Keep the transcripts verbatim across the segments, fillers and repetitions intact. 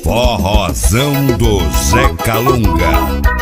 Forrozão do Zé Calunga.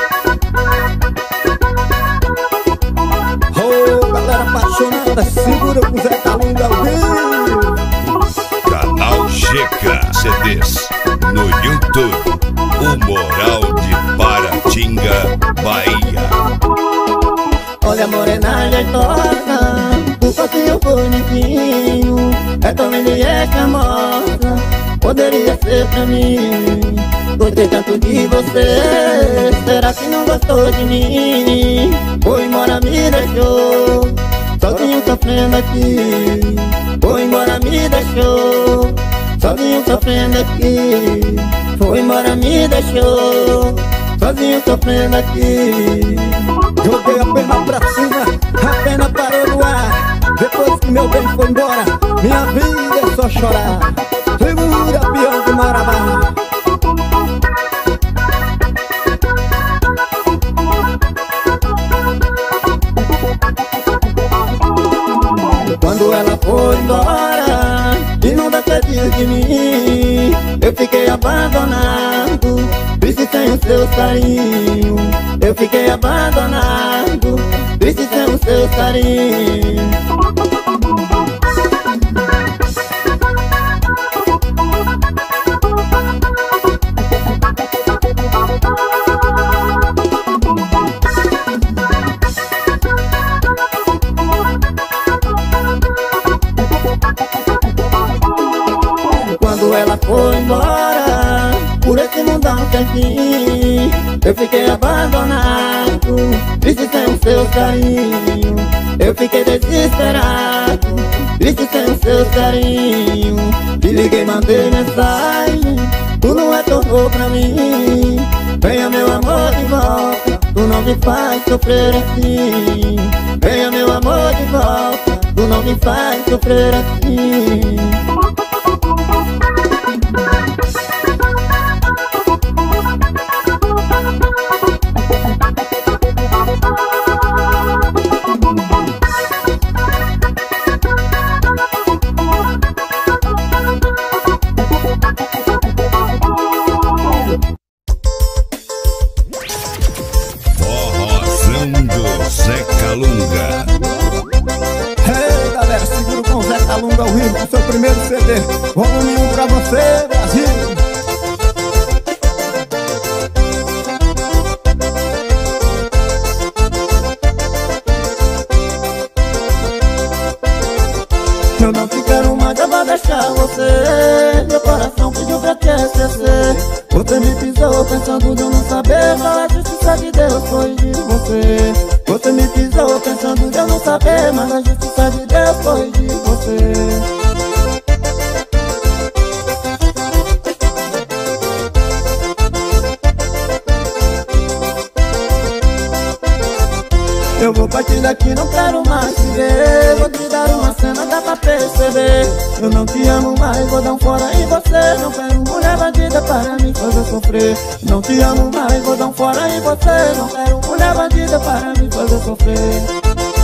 Oh, galera apaixonada, segura com o Zé Calunga ao vivo. Canal G K C Ds no YouTube. O Moral de Paratinga, Bahia. Olha a morena jeitosa, o fofinho bonitinho, é tão linda e é charmosa, poderia ser pra mim. Gostei tanto de você, será que não gostou de mim? Foi embora, me deixou, sozinho sofrendo aqui. Foi embora, me deixou, sozinho sofrendo aqui. Foi embora, me deixou, sozinho sofrendo aqui. Joguei a pena pra cima, a pena parou no ar. Depois que meu bem foi embora, minha vida é só chorar. Segura, peão do Marabá. Quando ela foi embora e não despediu de mim, eu fiquei abandonado, triste sem o seu carinho. Eu fiquei abandonado, triste sem o seu carinho. Quando ela foi embora, por esse mundão sem fim, eu fiquei abandonado, triste sem o seu carinho. Eu fiquei desesperado, triste sem o seu carinho. Te liguei, mandei mensagem, tu não retornou pra mim. Venha meu amor de volta, tu não me faz sofrer assim. Venha meu amor de volta, tu não me faz sofrer assim. Forrozão do Zé Calunga. Hey, galera, segura com o Zé Calunga ao vivo, com seu primeiro C D. Volume um pra você, Brasil. Eu não te quero mais, eu vou deixar você. Meu coração pediu pra te esquecer. Você me pisou pensando de eu não saber, mas a justiça de Deus foi de você. Você me pisou pensando de eu não saber, mas a justiça de Deus foi de você. Eu vou partir daqui, não quero mais te ver. Vou te dar uma cena, dá pra perceber. Eu não te amo mais, vou dar um fora em você. Não quero mulher bandida para me fazer sofrer. Não te amo mais, vou dar um fora em você. Não quero mulher bandida para me fazer sofrer.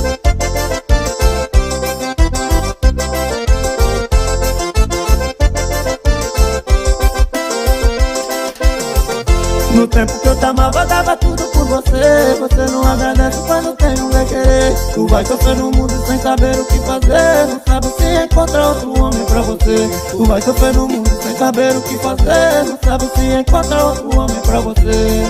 No tempo que eu te amava, dava tudo por você. Você não agradece quando tem um vai querer. Tu vai sofrer no mundo sem saber o que fazer. Não sabe se encontrar outro homem pra você. Tu vai sofrer no mundo sem saber o que fazer. Não sabe se encontrar outro homem pra você.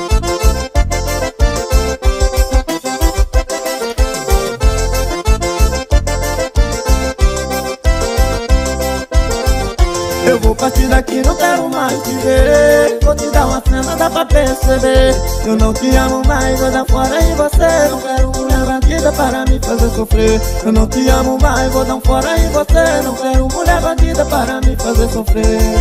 Eu vou partir daqui, não quero mais te ver. Vou te dar uma cena, dá pra perceber. Eu não te amo mais, vou dar fora em você. Não quero mulher bandida para me fazer sofrer. Eu não te amo mais, vou dar um fora em você. Não quero mulher bandida para me fazer sofrer.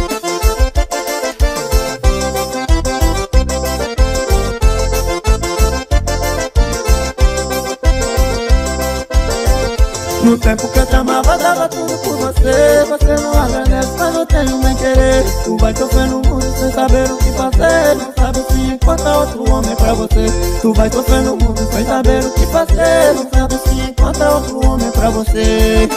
No tempo que eu te amava, dava tudo por você. Você não agradece quando tem um bem querer. Tu vai sofrer no mundo sem saber o que fazer. Não sabe se encontrar outro homem pra você. Tu vai sofrer no mundo sem saber o que fazer. Não sabe se encontrar outro homem pra você.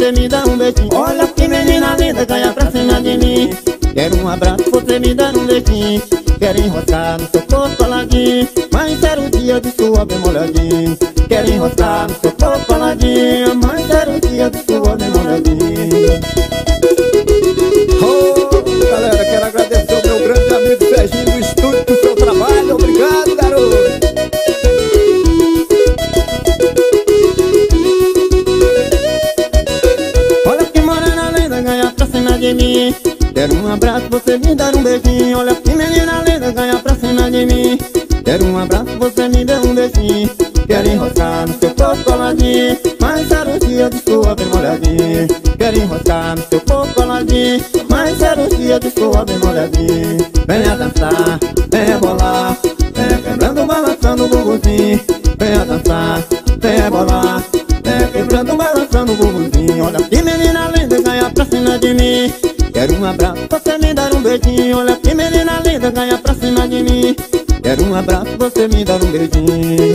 você me dá um beijinho. Olha que menina linda, caia pra cima de mim. Quero um abraço, você me dá um beijinho. Quero enroscar no seu corpo coladinho, mas quero o dia de sua bem molhadinho. Quero enroscar no seu corpo coladinho, mas quero o dia de sua bem molhadinho. Oh, galera, quero agradecer ao meu grande amigo Serginho do estúdio do seu trabalho. Obrigado, garoto. Olha que morena linda, ganha pra cima de mim. Quero um abraço, você me dar um beijinho. Olha que menina linda, ganha pra cima de mim. Quero um abraço, você me dê um beijinho. Quero enroscar no seu corpo coladinho, mas quero o dia de sua bem molhadinho. Quero enroscar no seu corpo coladinho, mas quero o dia de sua bem molhadinho. Venha dançar, venha bolar, venha quebrando, balançando o bumbumzinho. Venha dançar, venha bolar, venha quebrando, balançando o bumbumzinho. Olha que menina linda, ganha pra cima de mim. Quero um abraço, você me dar um beijinho. Olha que menina linda, ganha pra cima de mim. Quero um abraço, você me dar um beijinho.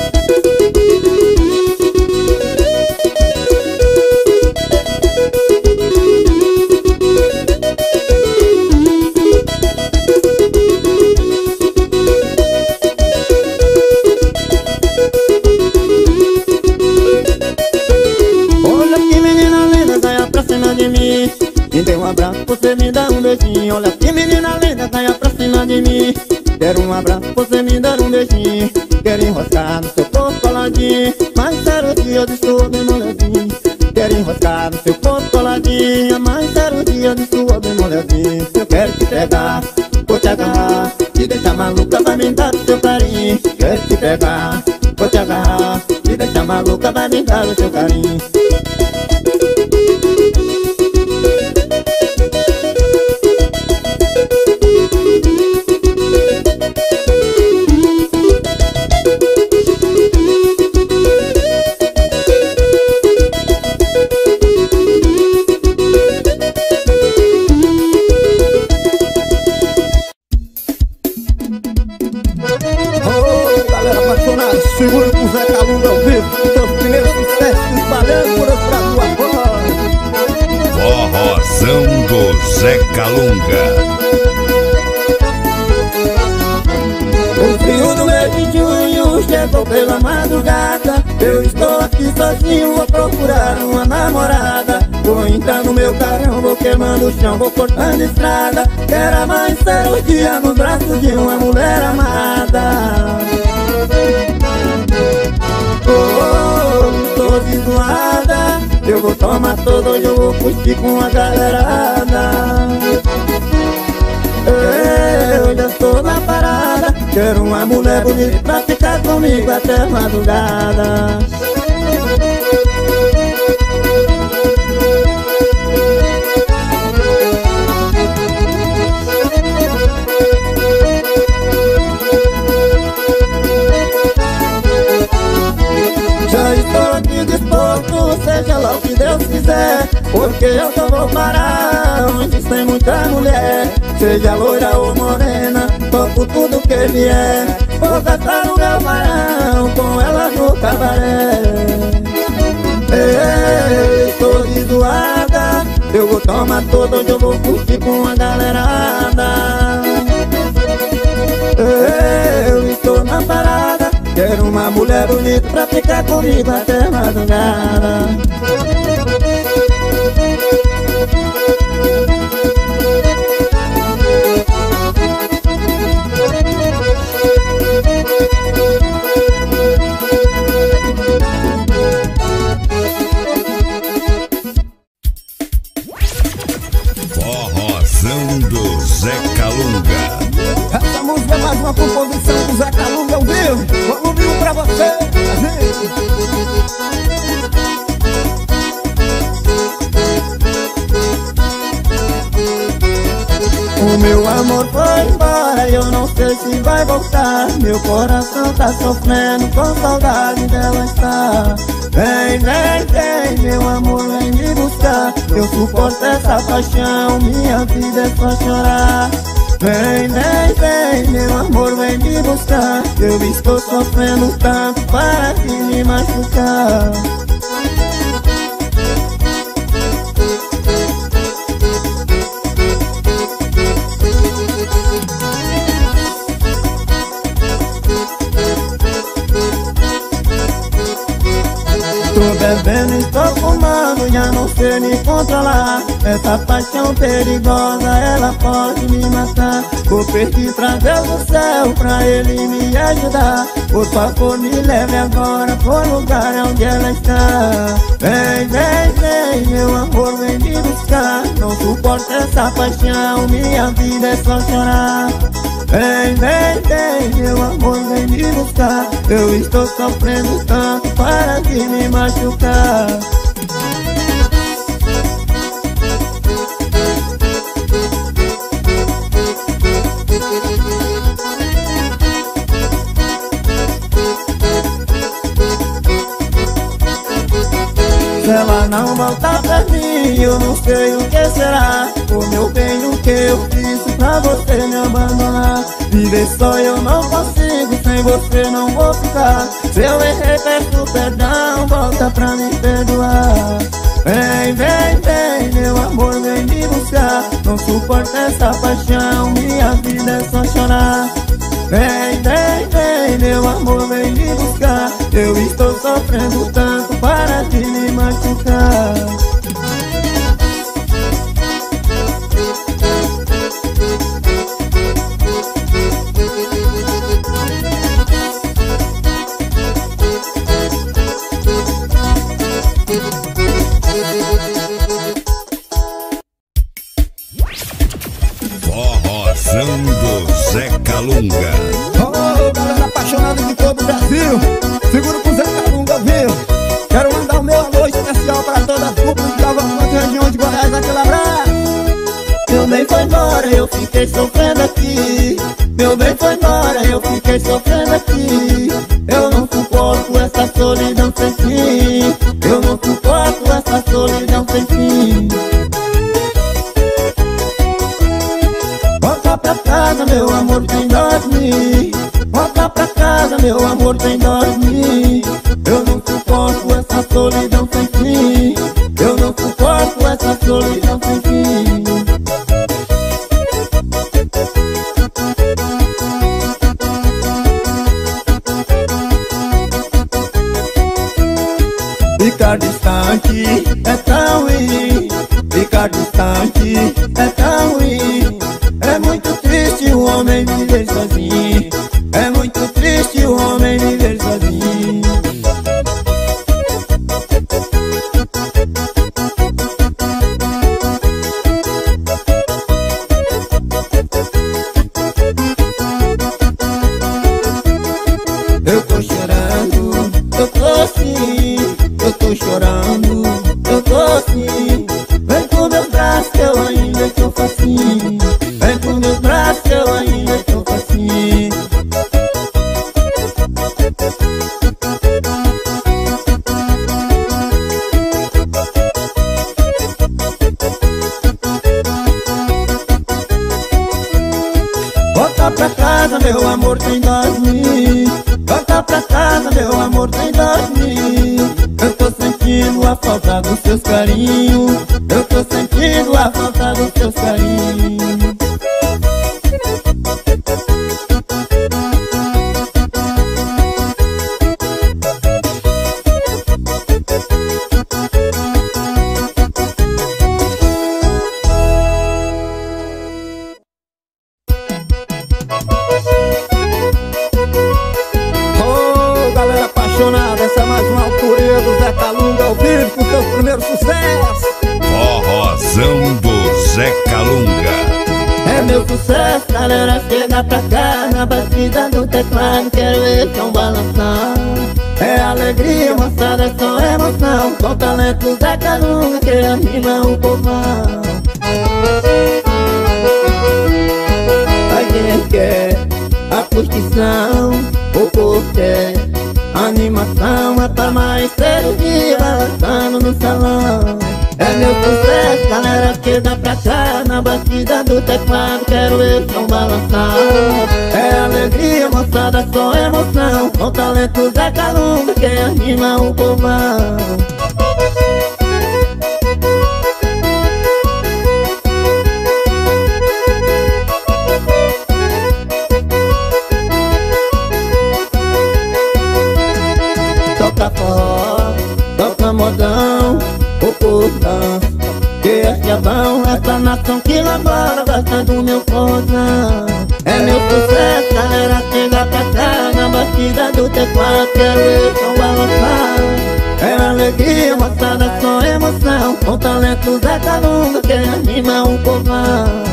Olha que menina linda, ganha pra cima de mim. Me dê um abraço, você me dá um beijinho. Olha que menina linda, caia pra cima de mim. Quero um abraço, você me dar um beijinho. Quero enroscar no seu corpo coladinho, mas quero o dia de sua bem molhadinho. Quero enroscar no seu corpo coladinho, mas quero o dia de sua bem molhadinho. Eu quero te pegar, vou te agarrar, te deixar maluca, vai me dar o seu carinho. Quero te pegar, vou te agarrar, te deixar maluca, vai me dar o seu carinho. Segura com o Zé Calunga ao vivo, seus primeiros sucessos espalhando por esse Brasil afora. Forrozão do Zé Calunga. O frio do mês de junho chegou pela madrugada. Eu estou aqui sozinho, vou procurar uma namorada. Vou entrar no meu carrão, vou queimando o chão, vou cortando estrada. Quero amanhecer o dia no braço de uma mulher amada. Oh, tô zoada, eu vou tomar todo, hoje eu vou curtir com a galerada. Eu já estou na parada, quero uma mulher bonita pra ficar comigo até madrugada. Já estou aqui disposto, seja lá o que Deus quiser, porque eu só vou parar onde tem muita mulher. Seja loira ou morena, toco tudo que vier. Vou gastar o meu varão com ela no cabaré. Ei, estou zoada, eu vou tomar todo, hoje eu vou curtir com a galerada. Eu estou na parada, quero uma mulher bonita pra ficar comigo até madrugada. Forrozão do Zé Calunga. Essa música é mais uma composição do Zé Calunga ao vivo. Vamos ouvir um pra você, O meu amor foi embora e eu não sei se vai voltar. Meu coração tá sofrendo, com saudade dela está. Vem, vem, vem, meu amor, vem me buscar. Eu suporto essa paixão, minha vida é só chorar. Vem, vem, vem, meu amor, vem me buscar. Eu estou sofrendo tanto, para de me machucar. não sei me controlar. Essa paixão perigosa, ela pode me matar. Vou pedir pra Deus do céu, pra Ele me ajudar. Por favor, me leve agora pro lugar onde ela está. Vem, vem, vem, meu amor, vem me buscar. Não suporto essa paixão, minha vida é só chorar. Vem, vem, vem, meu amor, vem me buscar. Eu estou sofrendo tanto, para de me machucar. Se ela não voltar pra mim, eu não sei o que será. O meu bem, o que eu fiz pra você me abandonar. Viver só eu não consigo, sem você não vou ficar. Se eu errei, peço perdão, volta pra me perdoar. Vem, vem, vem, meu amor, vem me buscar. Não suporto essa paixão, minha vida é só chorar. Vem, vem, vem, meu amor, vem me buscar. Eu estou sofrendo tanto, para de me machucar. Forrozão do Zé Calunga. Oh, galera apaixonada de todo o Brasil, segura com o Zé Calunga, viu? Quero mandar o meu alô especial para todas as cúpulas de Cavalcante, região de Goiás, aquele abraço. Meu bem foi embora, eu fiquei sofrendo aqui. Meu bem foi embora, eu fiquei sofrendo aqui. Eu não suporto essa solidão sem fim. Eu não suporto essa solidão sem fim. Volta pra casa, meu amor, tem dó de mim. Volta pra casa, meu amor, tem dó de mim. Eu não suporto essa solidão sem fim. Eu não suporto essa solidão sem fim. Ficar distante é tão ruim. Ficar distante é tão ruim. É muito triste o homem viver sozinho. É muito triste o homem viver sozinho. Eu tô chorando, eu tô assim. Eu tô chorando, eu tô assim. Vem com meus braços que eu ainda tô facinho. Vem com meus braços que eu ainda tô facinho. Volta pra casa, meu amor, tem dó de mim. Volta pra casa, meu amor, tem dó de mim. Eu tô sentindo a falta dos seus carinhos. Eu tô sentindo a falta dos seus carinhos. Oh, galera apaixonada, essa é mais uma autoria do Zé Calunga ao vivo com seus primeiros sucessos. Forrozão do Zé Calunga. É meu sucesso, galera, chega pra cá. Na batida do teclado, quero esse som balançar. É alegria, moçada, é só emoção. Com talento Zé Calunga, que anima o povão. A gente quer a curtição, o povo quer animação. É pra mais ser o dia balançando no salão. É meu sucesso, galera, que dá pra cá. Na batida do teclado, quero ver som balançar. É alegria, moçada, só emoção. Com talento Zé Calunga, que anima o povão. Toca forró, toca modão, o povo nação que lá fora gosta do meu forrozão. É meu sucesso, galera, chega pra cá na batida do teclado, quero ver som balançar. É alegria, moçada, só emoção, com talento Zé Calunga que anima o povão.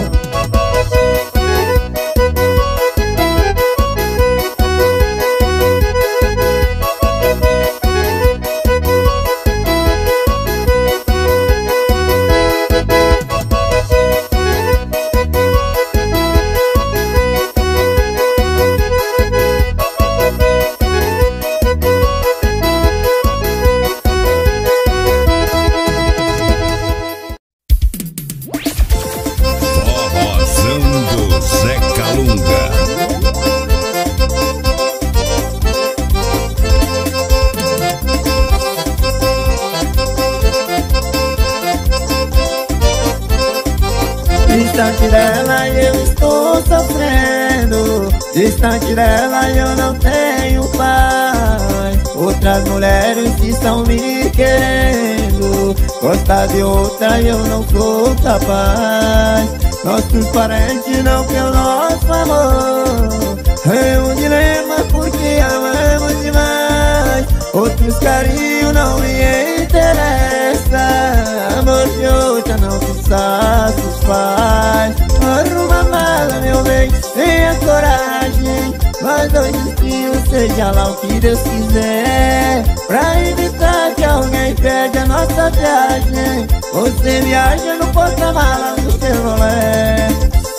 Distante dela eu estou sofrendo, distante dela eu não tenho paz. Outras mulheres estão me querendo, gostar de outra eu não sou capaz. Nossos parentes não querem o nosso amor, é um dilema porque amamos demais. Outros carinhos não me interessa, amor de outra não se satisfaz. Arruma a mala, meu bem, tenha coragem, mas dois destinos, seja lá o que Deus quiser. Pra evitar que alguém perde a nossa viagem, você viaja no porta-mala do seu rolê.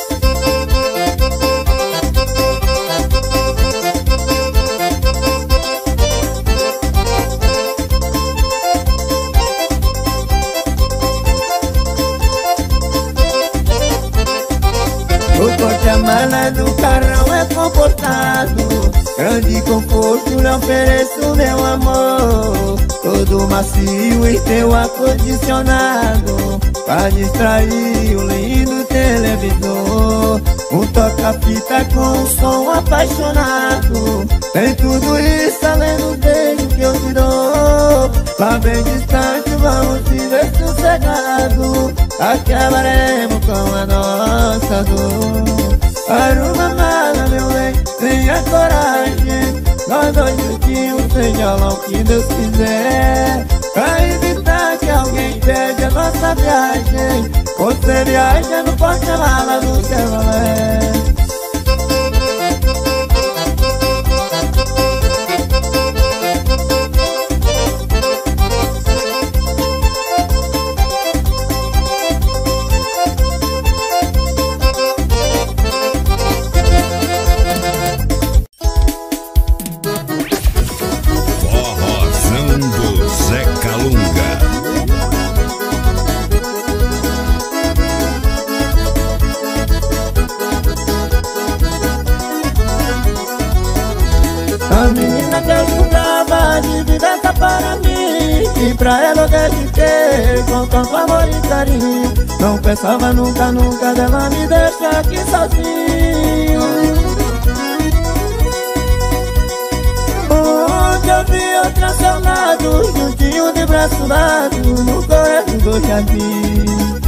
O porta-mala do carrão é comportado, grande conforto lhe ofereço meu amor. Todo macio e teu ar-condicionado, pra distrair o lindo televisor. Um toca-fita com um som apaixonado, tem tudo isso além do beijo que eu te dou. Lá bem distante vamos viver sossegado, acabaremos com a nossa dor. Arruma a mala, meu bem, tenha coragem, nós dois juntinhos, seja lá o que Deus quiser. Pra evitar que alguém perde a nossa viagem, você viaja no porta-mala do Chevrolet. A menina que eu jurava de viveza para mim, e pra ela eu dediquei com tanto amor e carinho. Não pensava nunca, nunca dela me deixar aqui sozinho. Onde eu vi outra ao seu lado, juntinho de braço dado, no corredor do jardim.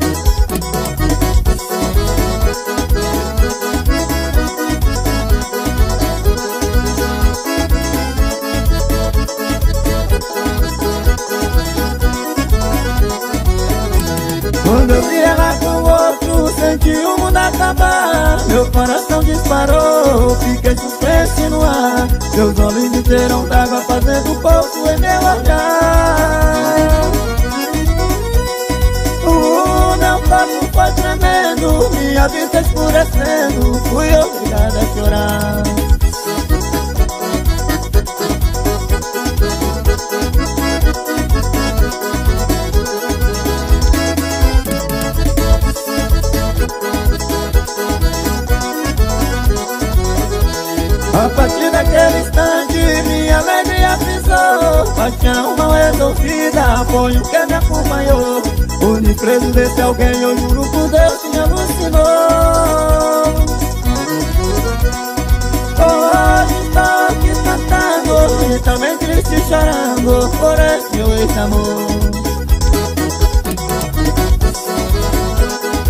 Quando eu vi ela com outro, senti o mundo acabar. Meu coração disparou, fiquei suspense no ar. Meus olhos encheram d'água, fazendo pouco em meu olhar. O meu corpo foi tremendo, minha vista escurecendo, fui obrigada a chorar. A partir daquele instante minha alegria pisou. Paixão mal resolvida foi o que me acompanhou. O desprezo desse alguém, eu juro por Deus, me alucinou. Hoje estou aqui cantando e também triste chorando por esse meu ex-amor.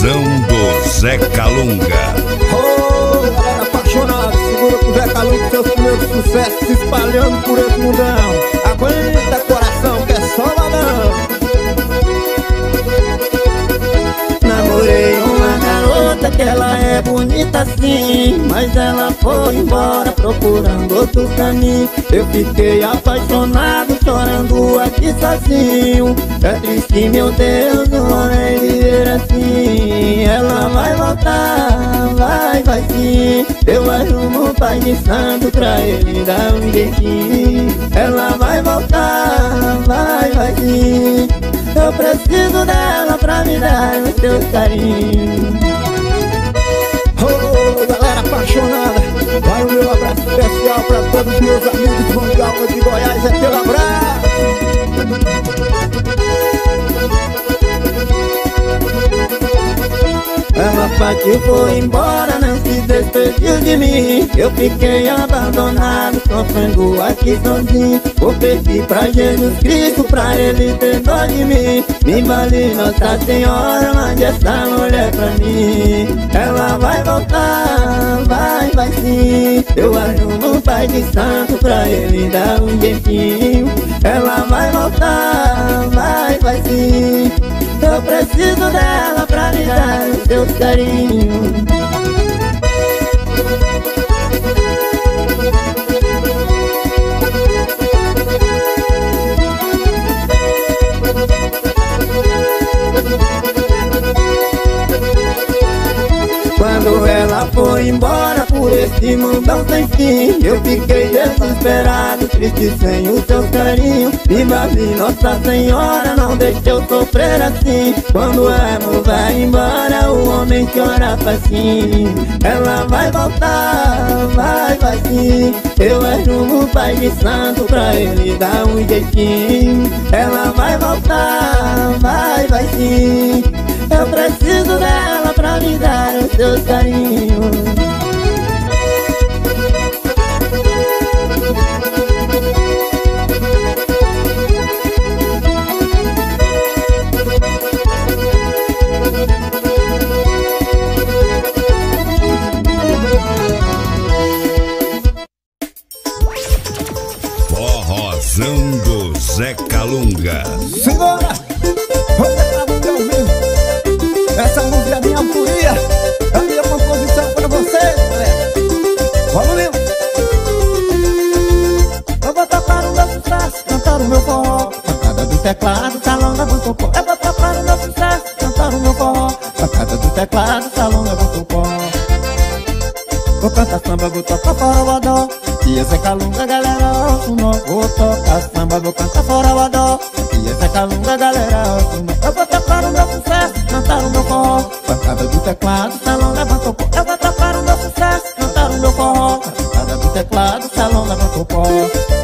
Forrozão do Zé Calunga. Oh, galera apaixonada, segura pro Zé Calunga, seus primeiros sucessos se espalhando por esse mundão. Aguenta coração, que é só balão. Namorei uma garota que ela é bonita sim, mas ela foi embora procurando outro caminho. Eu fiquei apaixonado, chorando aqui sozinho. É triste, meu Deus, não vai viver assim. Ela vai voltar, vai, vai sim. Eu arrumo um pai de santo pra ele dar um jeitinho. Ela vai voltar, vai, vai sim. Eu preciso dela pra me dar o seu carinho. Oh, galera apaixonada, vai o meu abraço especial pra todos os meus amigos de João de Alva de Goiás. É teu abraço. Ela partiu, foi embora, não se despediu de mim. Eu fiquei abandonado, sofrendo aqui sozinho. Vou pedir pra Jesus Cristo, pra Ele ter dó de mim. Me vale Nossa Senhora, mande essa mulher pra mim. Ela vai voltar, vai, vai sim. Eu arrumo um pai de santo pra Ele dar um jeitinho. Ela vai voltar, vai, vai sim. Eu preciso dela pra me dar o seu carinho. Quando ela foi embora por esse mundão sem fim, eu fiquei desesperado, triste sem o seu carinho. Me vale Nossa Senhora, não deixe eu sofrer assim. Quando a amor vai embora, o homem chora facinho. Ela vai voltar, vai, vai sim. Eu arrumo um pai de santo pra ele dar um jeitinho. Ela vai voltar, vai, vai sim. Eu preciso dela pra me dar o seu carinho. Forrozão do Zé Calunga. Senhora, você tá no meu ouvido. Essa música é minha autoria, é a minha composição pra vocês, galera. Vamos mesmo. Eu vou tocar o meu sucesso, cantar o meu forró. Pancada do teclado, salão da Bantopó. Eu vou tocar o meu sucesso, cantar o meu forró. Pancada do teclado, salão da Bantopó. Vou cantar samba, vou tocar forró. E esse é Calunga, galera, ouça o nó. Vou tocar samba, vou cantar forró. E esse é Calunga, galera, ouça o nó. Eu vou tocar o meu sucesso, cantar o meu forró. Pancada do teclado, salão levanta o pó. Eu vou tocar o meu sucesso, cantar o meu forró. Pancada do teclado, salão levanta o pó.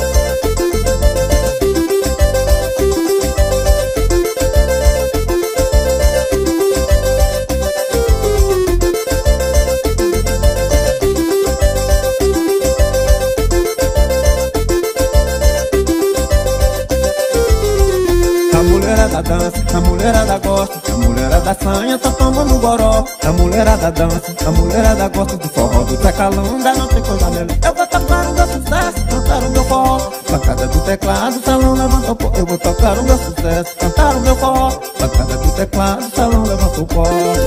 A dança, a mulherada gosta, a mulherada sanha, tá tomando goró. A mulherada dança, a mulherada gosta do forró do Zé Calunga, não tem coisa melhor. Eu vou tocar o meu sucesso, cantar o meu forró. Pancada do teclado, salão levanta o pó. Eu vou tocar o meu sucesso, cantar o meu forró. Pancada do teclado, salão levanta o pó.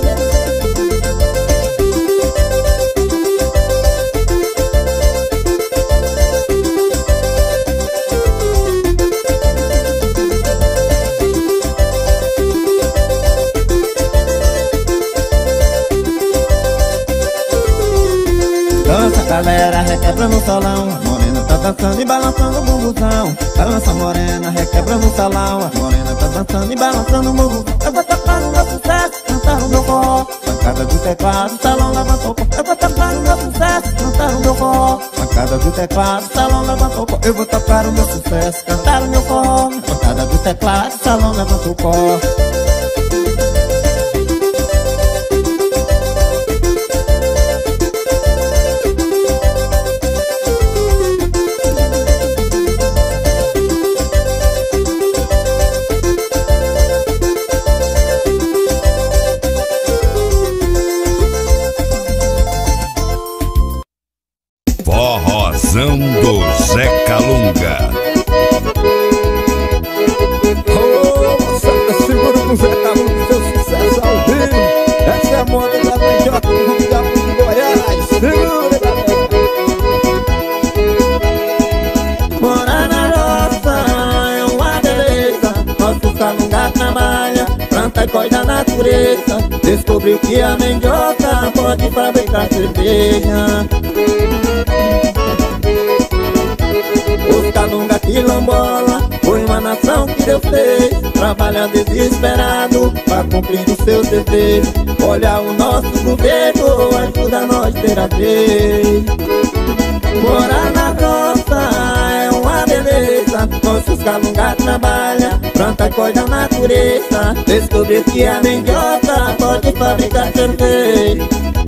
Dança, galera, requebra no salão. A morena tá dançando e balançando o bumbuzão. Dança, morena, requebra no salão. A morena tá dançando e balançando o bumbuzão. Eu vou tocar o meu sucesso, cantar o meu forró. Pancada do teclado, salão levanta o pó. Eu vou tocar o meu sucesso, cantar o meu forró. Pancada do teclado, salão levanta o pó. Eu vou tocar o meu sucesso, cantar o meu forró. Pancada do teclado, salão levanta o pó. planta coisa da natureza. Descobriu que a mandioca pode fabricar cerveja. Os Calunga quilombola foi uma nação que Deus fez, trabalha desesperado pra cumprir os seus desejos. Olha o nosso governo, ajuda nós ter a vez. Morar na roça é uma beleza. Nossos Calunga trabalham, planta coisa da natureza. Descobriu que a mandioca pode fabricar cerveja.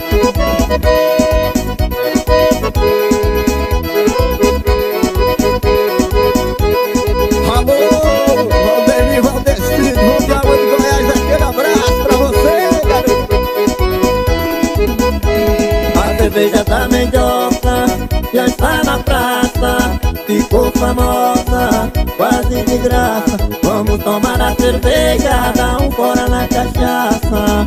A cerveja da mandioca já está na praça, ficou famosa, quase de graça. Vamos tomar a cerveja, dá um fora na cachaça.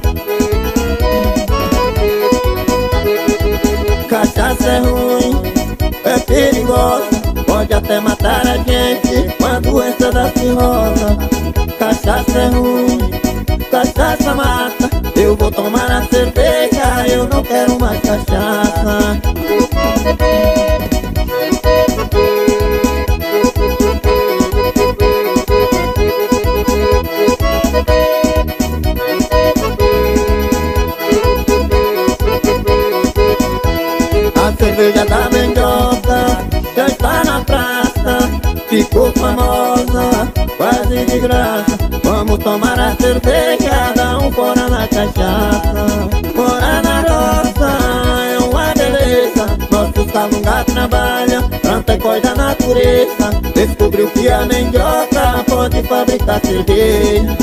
Cachaça é ruim, é perigosa, pode até matar a gente com a doença da cirrose. Cachaça é ruim, cachaça mata. Eu vou tomar a cerveja, eu não quero mais cachaça. A cerveja da mandioca já está na praça, ficou famosa, quase de graça. Vamos tomar a cerveja, dá um fora na cachaça. Morar na roça é uma beleza. Nossos Calunga trabalham, planta coisa da natureza. Descobriu que a mandioca pode fabricar cerveja.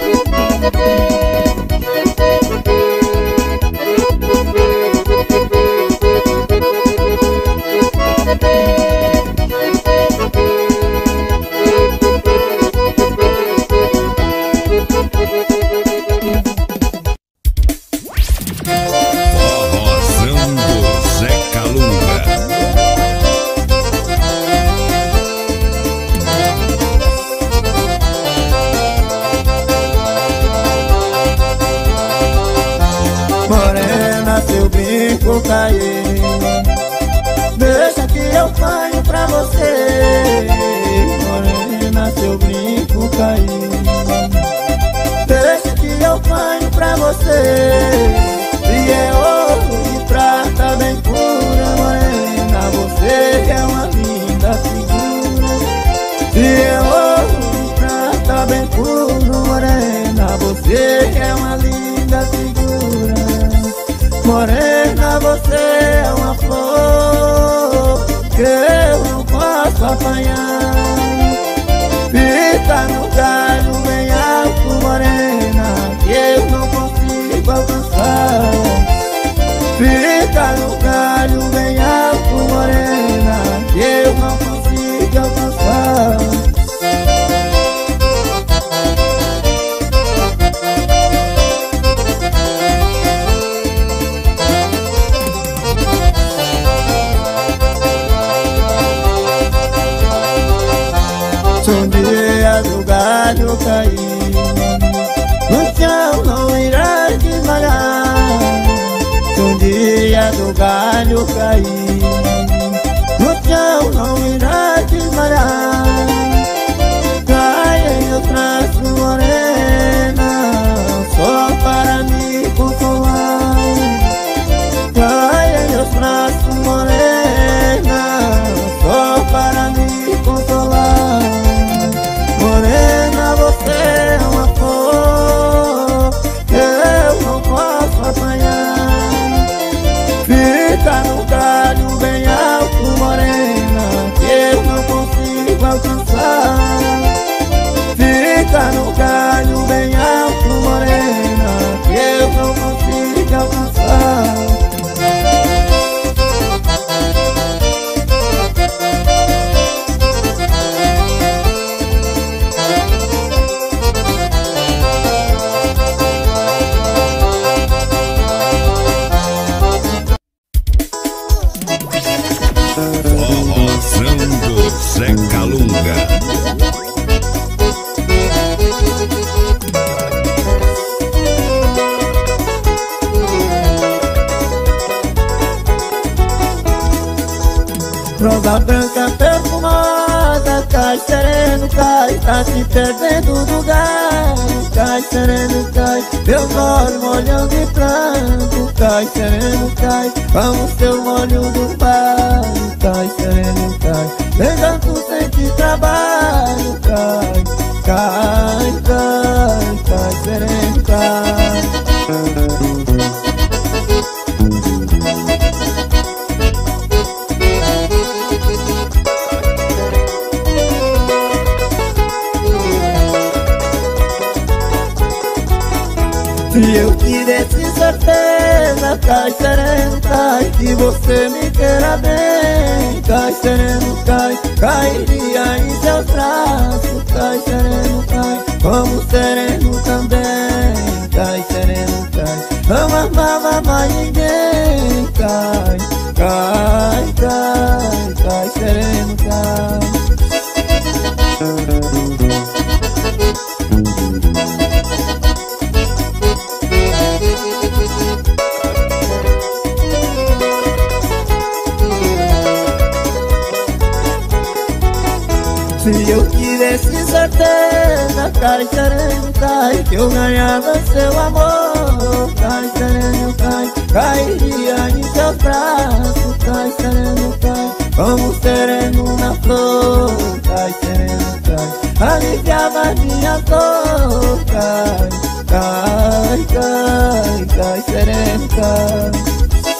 Morena, seu brinco caiu, deixa que eu banho pra você. Morena, seu brinco caiu, deixa que eu banho pra você. E é ouro de prata bem pura, morena, você é uma linda figura. E é ouro de prata bem puro, morena, você é uma linda figura. Morena, você é uma flor que eu não posso apanhar. Fica no galho bem alto, morena, que eu não consigo alcançar. Fica no galho bem alto, morena, que eu não consigo alcançar. Um dia do galho cair, no chão não irá desmaiar. Um dia do galho cair, no chão não irá desmaiar. Cai em meus braços, morena, só para me consolar. Cai em meus braços, morena, só para me consolar. Morena, você é uma flor que eu não posso apanhar. Fica no galho bem alto, morena, que eu não consigo alcançar. Fica no galho bem alto, morena, que eu não consigo alcançar. Zé Calunga. Rosa branca perfumada, cai sereno, cai, tá se perdendo do gás. Cai sereno, cai, meus olhos molham de pranto. Cai sereno, cai, como seu molho do pai. Cai sereno, cai, vem tu sente trabalho. Cai, cai, cai, cai sereno, cai. Se eu tivesse certeza, cai sereno, cai, que você me queira bem. Cai sereno, cai, cairia em seus braços. Cai sereno, cai, como sereno também. Cai sereno, cai, não amava mais ninguém. Cai, cai, cai, cai sereno, cai. Se eu tivesse certeza, cai sereno, cai, que eu ganhava seu amor. Cai sereno, cai, cairia em seus braços. Cai sereno, cai, como sereno na flor. Cai sereno, cai, aliviava minha dor. Cai, cai, cai, cai sereno, cai.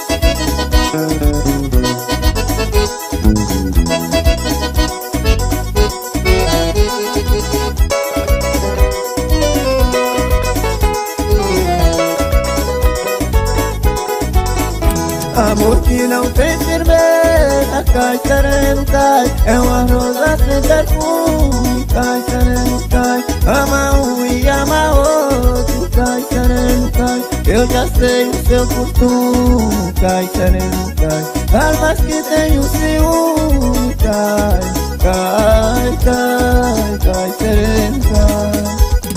Amor que não tem firmeza, cai sereno, cai, é uma rosa sem perfume. Cai sereno, cai, ama um e ama outro. Cai sereno, cai, eu já sei o seu costume. Cai sereno, cai, almas que tem o ciúme. Cai, cai, cai, cai sereno, cai.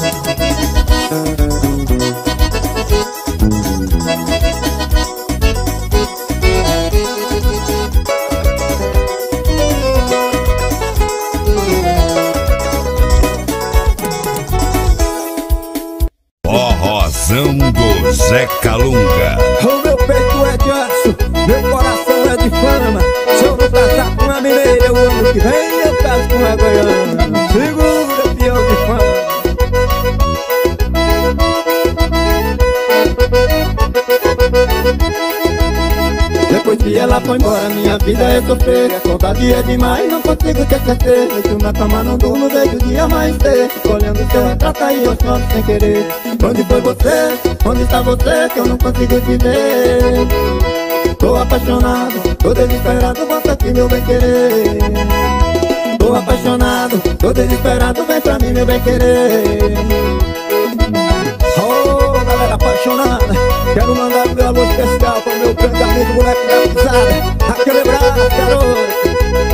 Forrozão do Zé Calunga. O meu peito é de aço, meu coração é de fama. Se eu não casar com uma mineira, o ano que vem eu caso com uma goiana. Segura, pior de fama. Depois que ela foi embora, minha vida é sofrer. A saudade é demais, não consigo te esquecer. Deito na cama, não durmo, vejo o dia amanhecer. Olhando seu retrato aí, eu choro sem querer. Onde foi você? Onde está você? Que eu não consigo te ver. Tô apaixonado, tô desesperado, volta aqui meu bem querer. Tô apaixonado, tô desesperado, vem pra mim meu bem querer. Oh, galera apaixonada, quero mandar um alô especial pro meu grande amigo moleque da pisada. Aquele braço, garoto.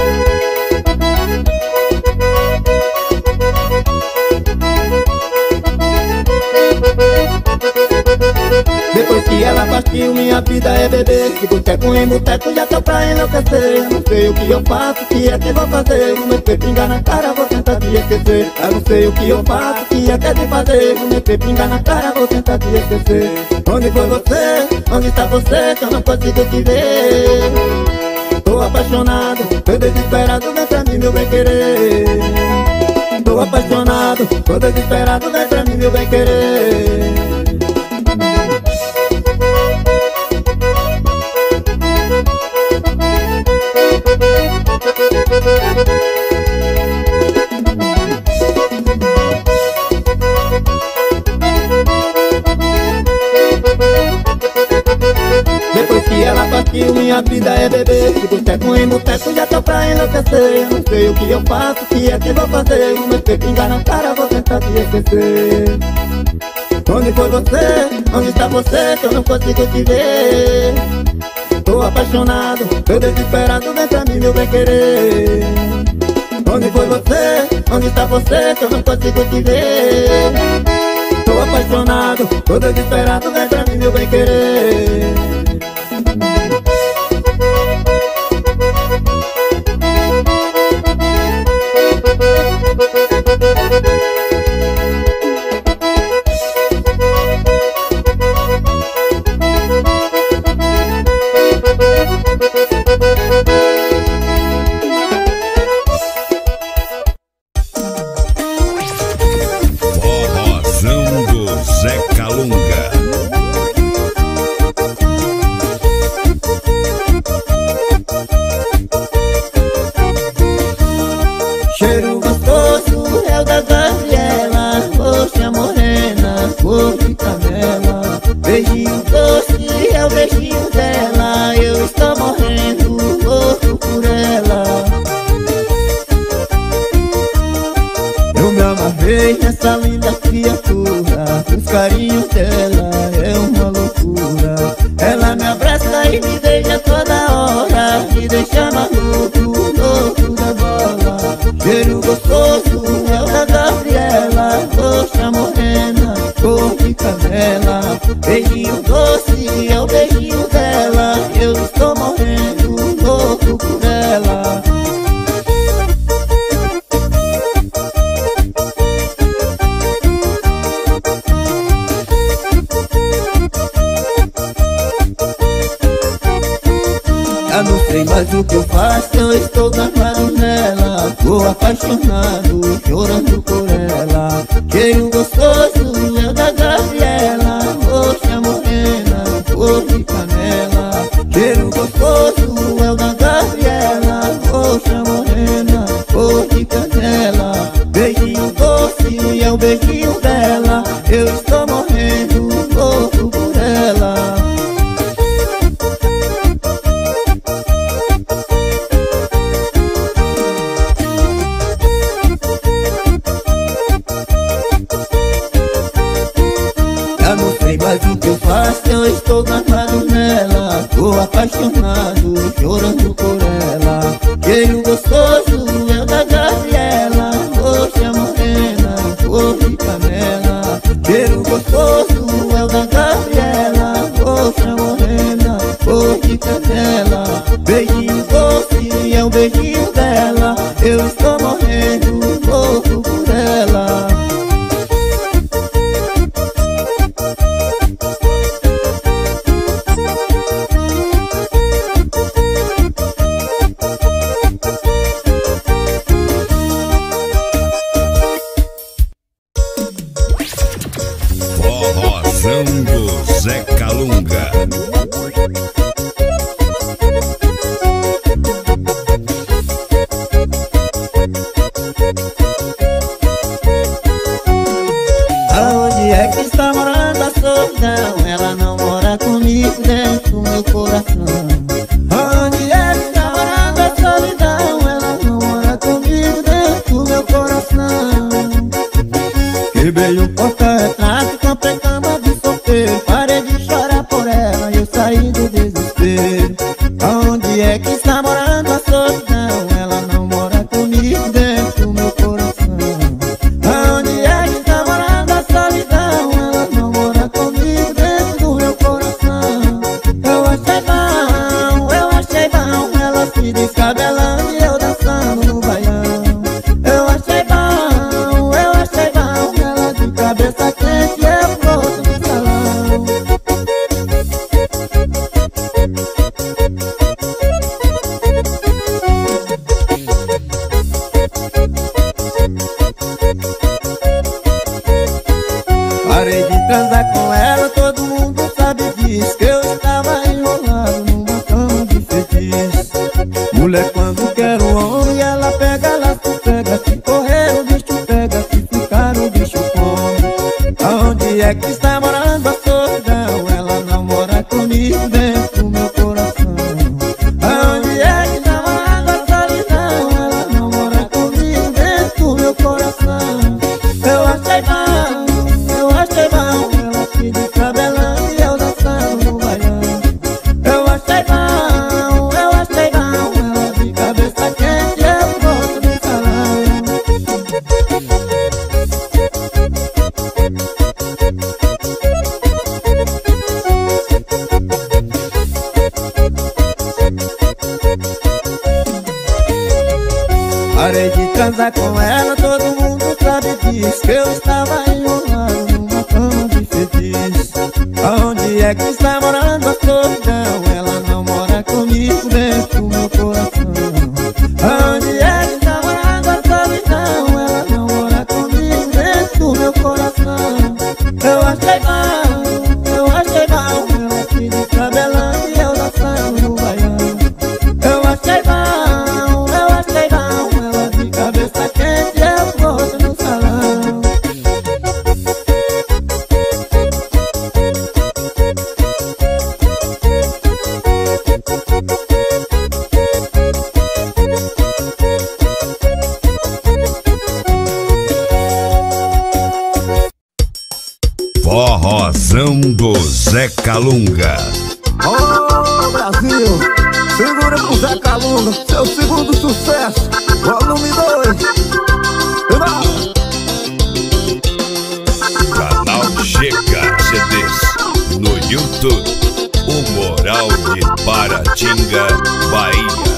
Depois que ela partiu, minha vida é beber. De boteco em boteco já tô pra enlouquecer. Eu não sei o que eu faço, o que é que vou fazer. O meu peito pingar na cara, vou tentar te esquecer. Eu não sei o que eu faço, o que é que é de fazer. O meu peito pingar na cara, vou tentar te esquecer. Onde foi você? Onde está você? Que eu não consigo te ver. Tô apaixonado, tô desesperado, vem pra mim meu bem querer. Tô apaixonado, tô desesperado, vem pra mim meu bem querer. Depois que ela partiu, minha vida é beber. De boteco em boteco já tô pra enlouquecer. Eu não sei o que eu faço, o que é que vou fazer. O meu peito pingar na cara, vou tentar te esquecer. Onde foi você? Onde está você? Que eu não consigo te ver. Tô apaixonado, tô desesperado, vem pra mim meu bem querer. Onde foi você? Onde está você? Que eu não consigo te ver. Tô apaixonado, tô desesperado, vem pra mim meu bem querer. beijinho dela, eu estou morrendo louco por ela. Eu me amarrei nessa linda criatura, os carinhos dela é uma loucura. Ela me abraça e me beija toda hora, me deixa maluco, louco da bola. Cheiro gostoso é o da Gabriela, roxa morena, cor de canela. Beijinho doce é o beijinho dela, eu estou morrendo louco por ela. Já não sei mais o que eu faço, eu estou agarrado nela. Tô apaixonado, chorando por ela. Cheiro gostoso é o da Gabriela, roxa morena, cor de canela. Cheiro gostoso é o da Gabriela, roxa morena, cor de canela. Beijinho doce é o beijinho dela, eu estou morrendo louco por ela. Mas o que eu faço, eu estou agarrado nela. Tô apaixonado, chorando por ela. Cheiro gostoso é o da Gabriela, roxa morena, cor de canela. Cheiro gostoso é o da Gabriela, roxa morena, cor de canela. Beijinho doce é o beijinho dela, eu estou morrendo louco por ela. Forrozão do Zé Calunga. Aonde é que está morando a solidão? Ela não mora comigo dentro do meu coração. Aonde é que está morando a solidão? Ela não mora comigo dentro do meu coração. Quebrei o porta-retrato, comprei cama de solteiro. Parei de chorar por ela e eu saí do desespero. Aonde é que está morando a solidão? Ela não mora comigo dentro do meu coração. Aonde é que está morando a solidão? Ela não mora comigo dentro do meu coração. Eu achei bom, eu achei bom, ela se descabelando e eu dançando no baião. Eu achei bom, eu achei bom, ela de cabeça quente e eu volto no salão. Parei de transar com ela, todo mundo sabe disso, que eu estava enrolado numa cama de fetiche. Mulher quando quer um homem, ela pega, ela se pega. Se correr o bicho pega, se ficar o bicho come. Aonde é que está morando a solidão? Ela não mora comigo dentro do meu coração. Aonde é que está morando a solidão? Ela não mora comigo dentro do meu coração. Eu achei bom, eu achei bom, ela se descabelando e eu dançando no baião. Eu achei bom, eu achei bom, ela de cabeça quente e eu volto no salão. Parei de transar com ela, todo mundo sabe disso, que eu estava enrolado numa cama de fetiche. Aonde é que está morando a solidão? Ela não mora comigo dentro do meu coração. Aonde é que está morando a solidão? Ela não mora comigo dentro do meu coração. Eu achei bom, eu achei bom, ela se descabelando e eu dançando no baião. Eu achei bom, eu achei bom, ela de cabeça quente e eu volto no salão. Zé Calunga. Ô oh, Brasil, segura pro Zé Calunga, seu segundo sucesso, volume dois. Canal Chega C Ds no YouTube, o Moral de Paratinga, Bahia.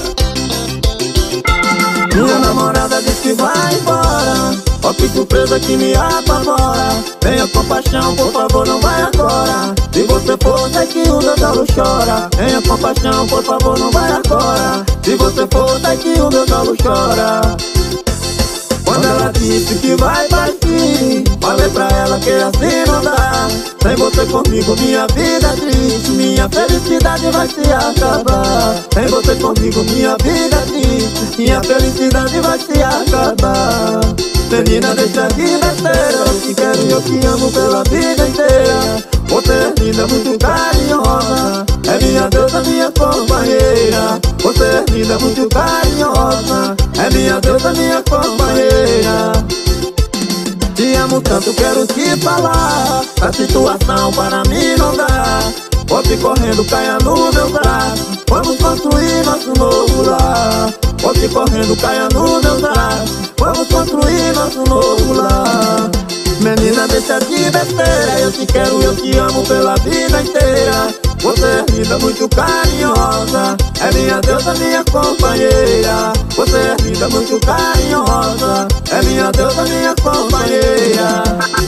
Minha namorada disse que vai embora, ó que surpresa que me apavora. Tenha compaixão, por favor, não vai agora. Se você for, sei que o meu galo chora. Tenha compaixão, por favor, não vai agora. Se você for, sei que o meu galo chora. Quando ela disse que vai partir, falei pra ela que assim não dá. Sem você comigo minha vida é triste, minha felicidade vai se acabar. Sem você comigo minha vida é triste, minha felicidade vai se acabar. Menina, deixa de besteira, eu te quero e eu te amo pela vida inteira. Você é linda, muito carinhosa, é minha deusa, minha companheira. Você é linda, muito carinhosa, é minha deusa, minha companheira. Te amo tanto, quero te falar, a situação para mim não dá. Volte correndo, caia no meu braço, vamos construir nosso novo lar. Volte correndo, caia no meu braço, vamos construir nosso novo lar. Menina, deixa de besteira, eu te quero, eu te amo pela vida inteira. Você é linda, muito carinhosa, é minha deusa, minha companheira. Você é linda, muito carinhosa, é minha deusa, minha companheira.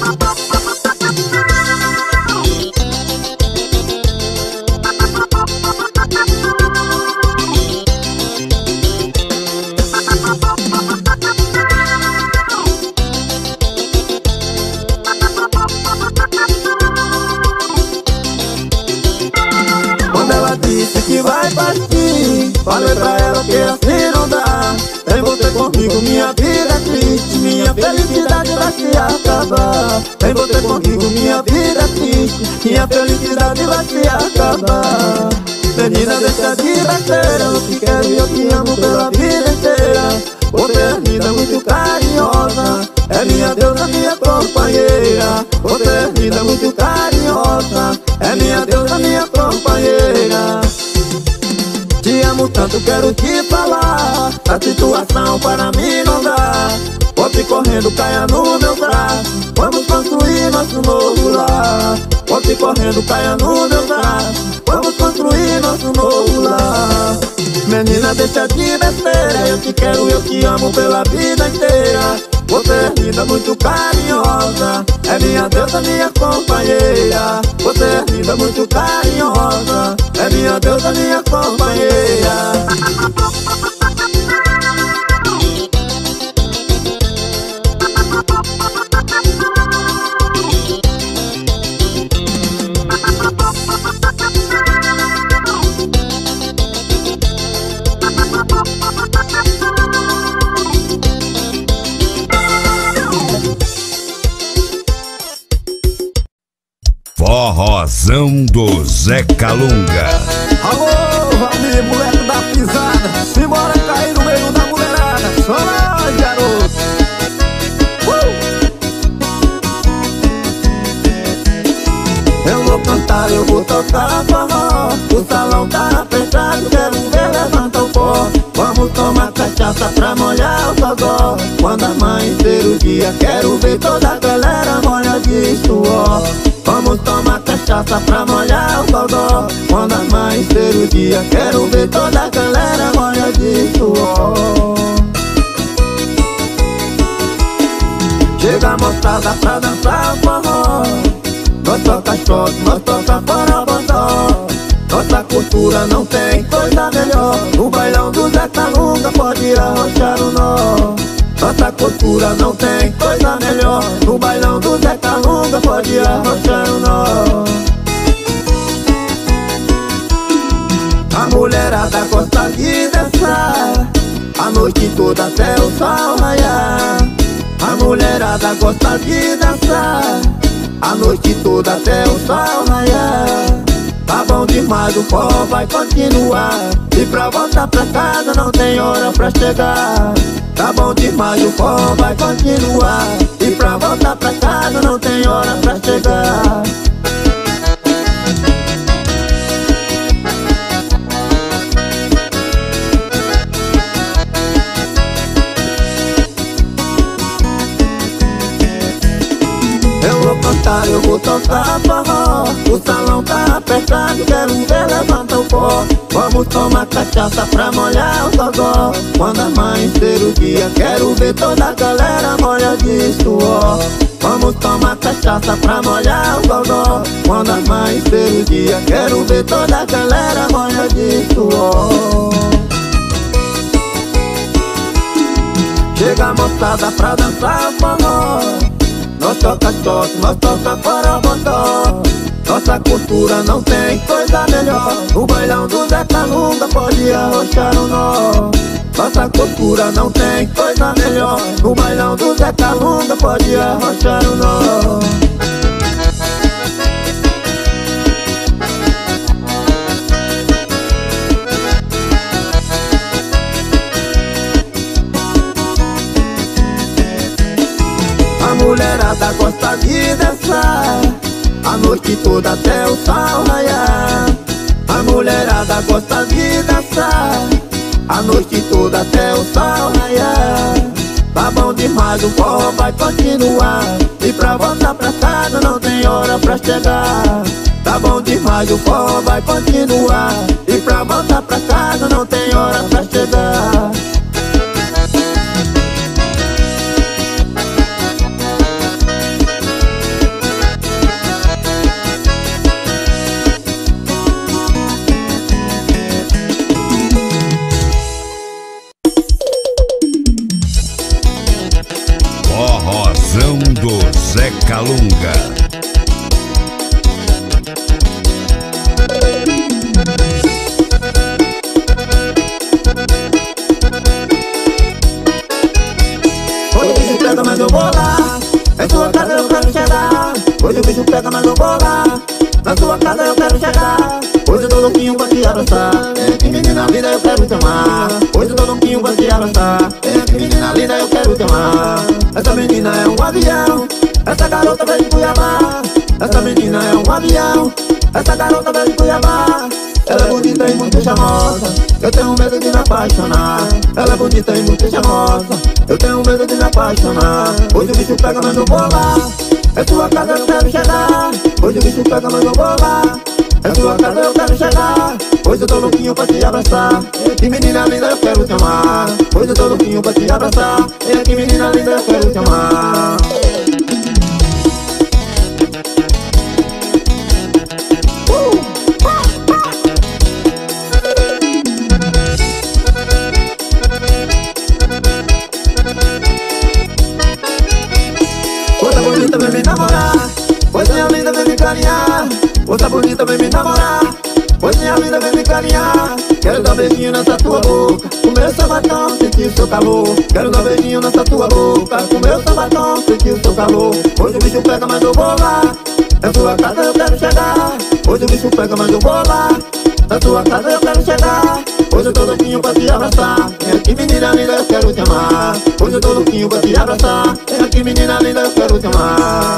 Disse que vai partir, falei pra ela que assim não dá. Sem você comigo minha vida é triste, minha felicidade vai se acabar. Sem você comigo minha vida é triste, minha felicidade vai se acabar. Menina, deixa de besteira, eu te quero e eu te amo pela vida inteira. Você é linda, muito carinhosa, é minha deusa, minha companheira. Você é linda, muito carinhosa, é minha deusa, minha companheira. Te amo tanto, quero te falar, a situação para mim não dá. Volte correndo, caia no meu braço, vamos construir nosso novo lar. Volte correndo, caia no meu braço, vamos construir nosso novo lar. Menina, deixa de besteira, eu te quero, eu te amo pela vida inteira. Você é linda, muito carinhosa, é minha deusa, minha companheira. Você é linda, muito carinhosa, é minha deusa, minha companheira. Forrozão do Zé Calunga. Alô, Valmir, moleque da pisada, simbora cair no meio da mulherada. Só nós, garoto. uh! Eu vou cantar, eu vou tocar forró, o salão tá apertado, quero ver levanta o pó. Vamos tomar cachaça pra molhar o gogó. Quando amanhecer o dia, quero ver toda a galera molha de suor. Vamos tomar cachaça pra molhar o gogó. Quando amanhecer o dia, quero ver toda a galera molha de suor. Chega a moçada pra dançar o forró. Nós toca choque, nós toca fora bodó. Nossa cultura não tem coisa melhor. No bailão do Zé Calunga pode arrochar o nó. Nossa cultura não tem coisa melhor. No bailão do Zé Calunga pode arrochar o nó. A mulherada gosta de dançar a noite toda até o sol raiar. A mulherada gosta de dançar a noite toda até o sol raiar. Tá bom demais, o forró vai continuar. E pra voltar pra casa não tem hora pra chegar. Tá bom demais, o forró vai continuar. E pra voltar pra casa não tem hora pra chegar. dançar forró. O salão tá apertado, quero ver levanta o pó. Vamos tomar cachaça pra molhar o gogó. Quando amanhecer o dia, quero ver toda a galera molha de suor. Vamos tomar cachaça pra molhar o gogó. Quando amanhecer o dia, quero ver toda a galera molha de suor. Chega a moçada pra dançar forró. Nós toca shot, nós toca forró. Nossa cultura não tem coisa melhor. O bailão do Zé Calunga pode arrochar o nó. Nossa cultura não tem coisa melhor. O bailão do Zé Calunga pode arrochar o nó. A mulherada gosta de dançar a noite toda até o sol raiar. A mulherada gosta de dançar a noite toda até o sol raiar. Tá bom demais, o forró vai continuar. E pra voltar pra casa não tem hora pra chegar. Tá bom demais, o forró vai continuar. E pra voltar pra casa não tem hora pra chegar. Forrozão do Zé Calunga. Hoje o bicho pega, mas eu vou lá. Em sua casa eu quero chegar. Hoje o bicho pega, mas eu vou lá. Na sua casa eu quero chegar. Hoje eu tô louquinho pra te abraçar. É que menina linda eu quero te amar. Hoje eu tô louquinho pra te abraçar. É que menina linda eu quero te amar. Essa menina é um avião. Essa garota veio de Cuiabá. Essa menina é um avião. Essa garota veio de Cuiabá. Ela é bonita e muito charmosa. Eu tenho medo de me apaixonar. Ela é bonita e muito charmosa. Eu tenho medo de me apaixonar. Hoje o bicho pega, mas eu vou lá. É sua casa eu quero chegar. Hoje o bicho pega, mas eu vou lá. É sua casa eu quero chegar. Hoje eu tô louquinho pra te abraçar. Que menina linda eu quero te amar. Hoje eu tô louquinho pra te abraçar. Que menina linda eu quero te amar. Coisa bonita vem me namorar. Coisinha linda vem me carinhar. Coisa bonita vem me namorar. Coisinha linda vem me carinhar. Quero dar beijinho nessa tua boca. Comer seu batom, sentir o seu calor. Quero dar beijinho nessa tua boca. Comer seu batom, sentir o seu calor. Hoje o bicho pega, mas eu vou lá. Na sua casa eu quero chegar. Hoje o bicho pega, mas eu vou lá. Na sua casa eu quero chegar. Hoje eu tô louquinho pra te abraçar. É que menina linda eu quero te amar. Hoje eu tô louquinho pra te abraçar. É que menina linda eu quero te amar.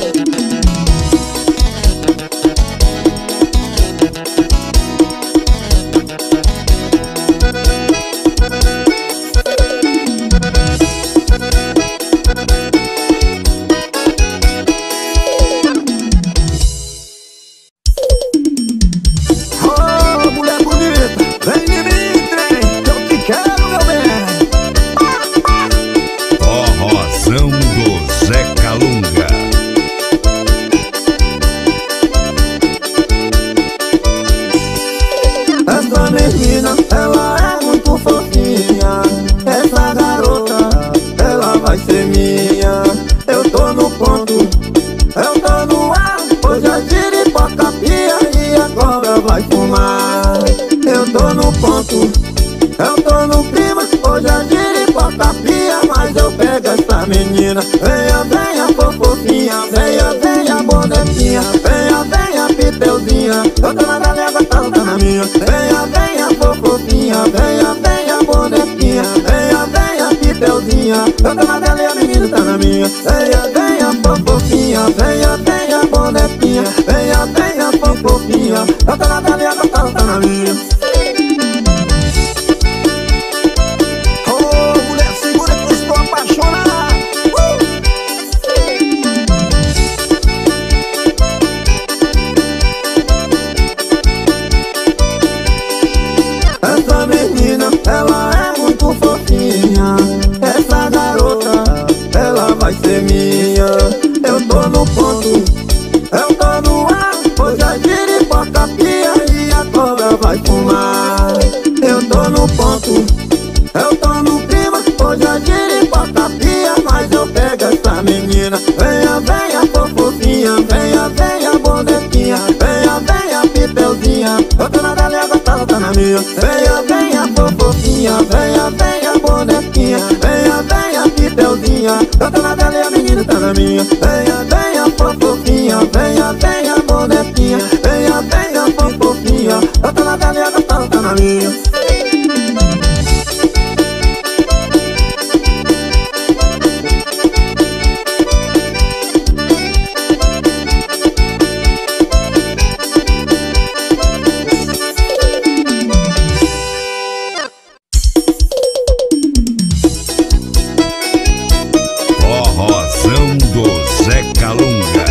Forrozão do Zé Calunga. Essa menina, ela é muito fofinha. Essa garota, ela vai ser minha. Eu tô no ponto, eu tô no ar. Hoje a giripoca pia e a cobra vai fumar. Eu tô no ponto, eu tô no clima. Hoje a giripoca pia, mas eu pego essa menina. Venha, venha, fofofinha. Venha, venha, bonequinha. Venha, venha, piteuzinha. Eu tô na galinha, gostando, tá na minha. Venha, venha, fofofinha. Venha, venha, bonequinha. Venha, venha, piteuzinha. Eu tô na galinha, a menina tá na minha. Venha, venha, fofofinha. Venha, venha, bonequinha. Venha, venha, fofofinha. Eu tô na galinha, gostando, tá na minha. minha. Venha, venha, fofoquinha, venha, venha, bonequinha, venha, venha, pitelzinha. Eu tô na dela e a menina tá na minha. Venha, venha, fofoquinha, venha, venha, bonequinha, venha, venha, fofoquinha. Eu tô na dela e a gostosa tá na minha. Forrozão do Zé Calunga.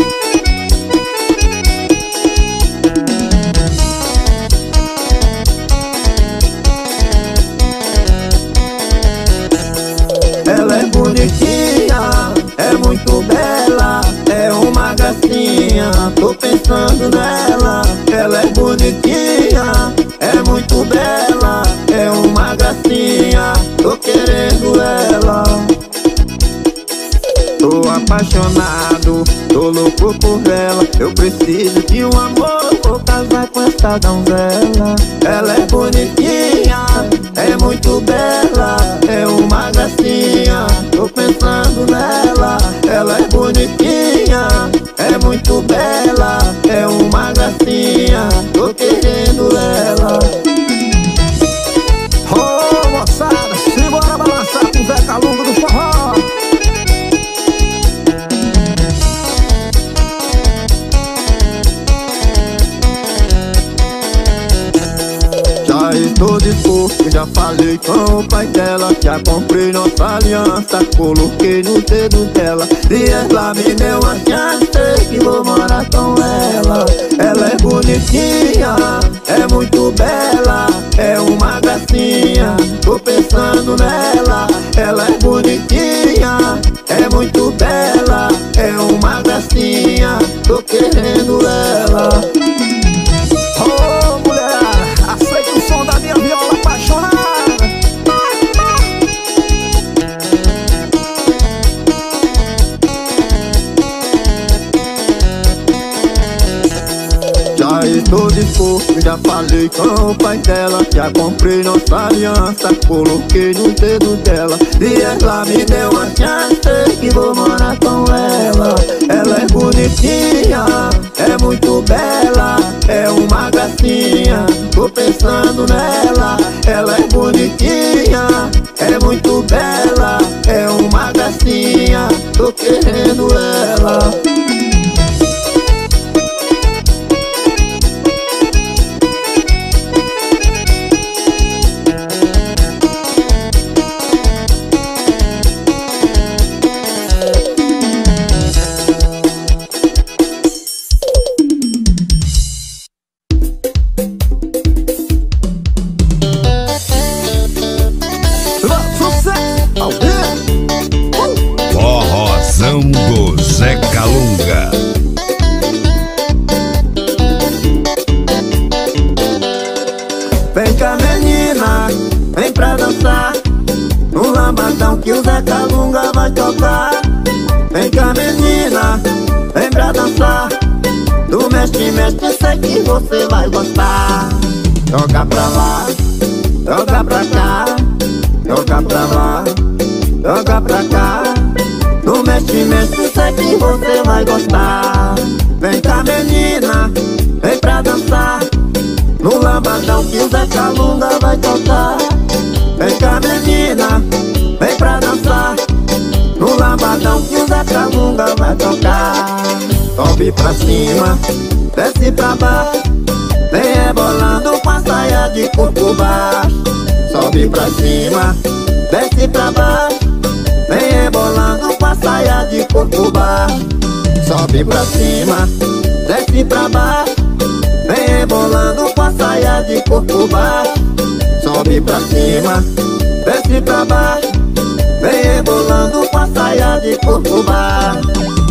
Ela é bonitinha, é muito bela, é uma gracinha, tô pensando nela. Ela é bonitinha, é muito bela, é uma gracinha, tô querendo ela. Tô apaixonado, tô louco por ela. Eu preciso de um amor, vou casar com essa donzela. Ela é bonitinha, é muito bela, é uma gracinha, tô pensando nela. Ela é bonitinha, é muito bela, é uma gracinha, tô querendo ela. Ô oh, moçada, simbora balançar com o Zé Calunga do forró. Já estou disposto, já falei com o pai dela. Já comprei nossa aliança, coloquei no dedo dela. E ela me deu uma chance que vou morar com ela. Ela é bonitinha, é muito bela, é uma gracinha, tô pensando nela. Ela é bonitinha, é muito bela, é uma gracinha, tô querendo ela. Ô mulher, aceita o som da minha viola apaixonada. Já estou disposto, já falei com o pai dela. Já comprei nossa aliança, coloquei no dedo dela. E ela me deu uma chance que vou morar com ela. Ela é bonitinha, é muito bela, é uma gracinha, tô pensando nela. Ela é bonitinha, é muito bela, é uma gracinha, tô querendo ela. Forrozão do Zé Calunga. Vem cá menina, vem pra dançar no lambadão que o Zé Calunga vai tocar. Vem cá menina, vem pra dançar do mexe, mexe, sei que você vai gostar. Joga pra lá, joga pra cá, joga pra lá, joga pra cá. No mexe, mexe, sei que você vai gostar. Vem cá menina, vem pra dançar no lambadão que o Zé Calunga vai tocar. Vem cá menina, vem pra dançar no lambadão que o Zé Calunga vai tocar. Sobe pra cima, desce pra baixo, vem rebolando com a saia de corpo baixo. Sobe pra cima, desce pra baixo, vem rebolando com a saia de corpo baixo. Sobe pra cima, desce pra baixo, vem rebolando com a saia de corpo baixo. Sobe pra cima, desce pra baixo, vem rebolando com a saia de corpo baixo.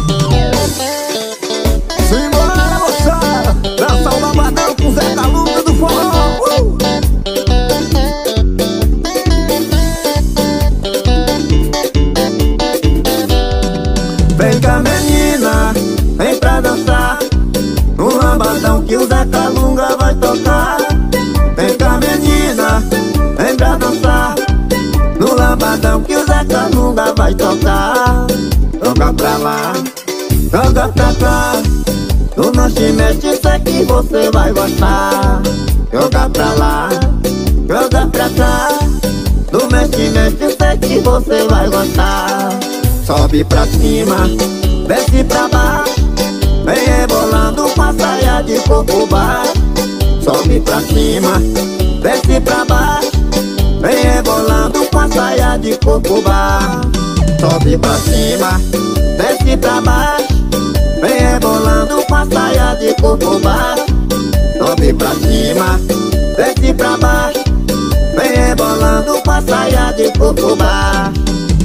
Simbora moçada, dança o lambadão com o Zé Calunga do forró. uh! Vem cá menina, vem pra dançar no lambadão que o Zé Calunga vai tocar. Vem cá vai tocar. Joga pra lá, joga pra cá. No lanche mexe, sei que você vai gostar. Joga pra lá, joga pra cá. No mexe, mexe, sei que você vai gostar. Sobe pra cima, desce pra baixo, vem rebolando com a saia de coco baixo. Sobe pra cima, desce pra baixo, vem rebolando com a saia de coco baixo. Sobe pra cima, desce pra baixo, vem rebolando com a saia de coco baixo. Sobe pra cima, desce pra baixo, vem rebolando com a saia de coco baixo.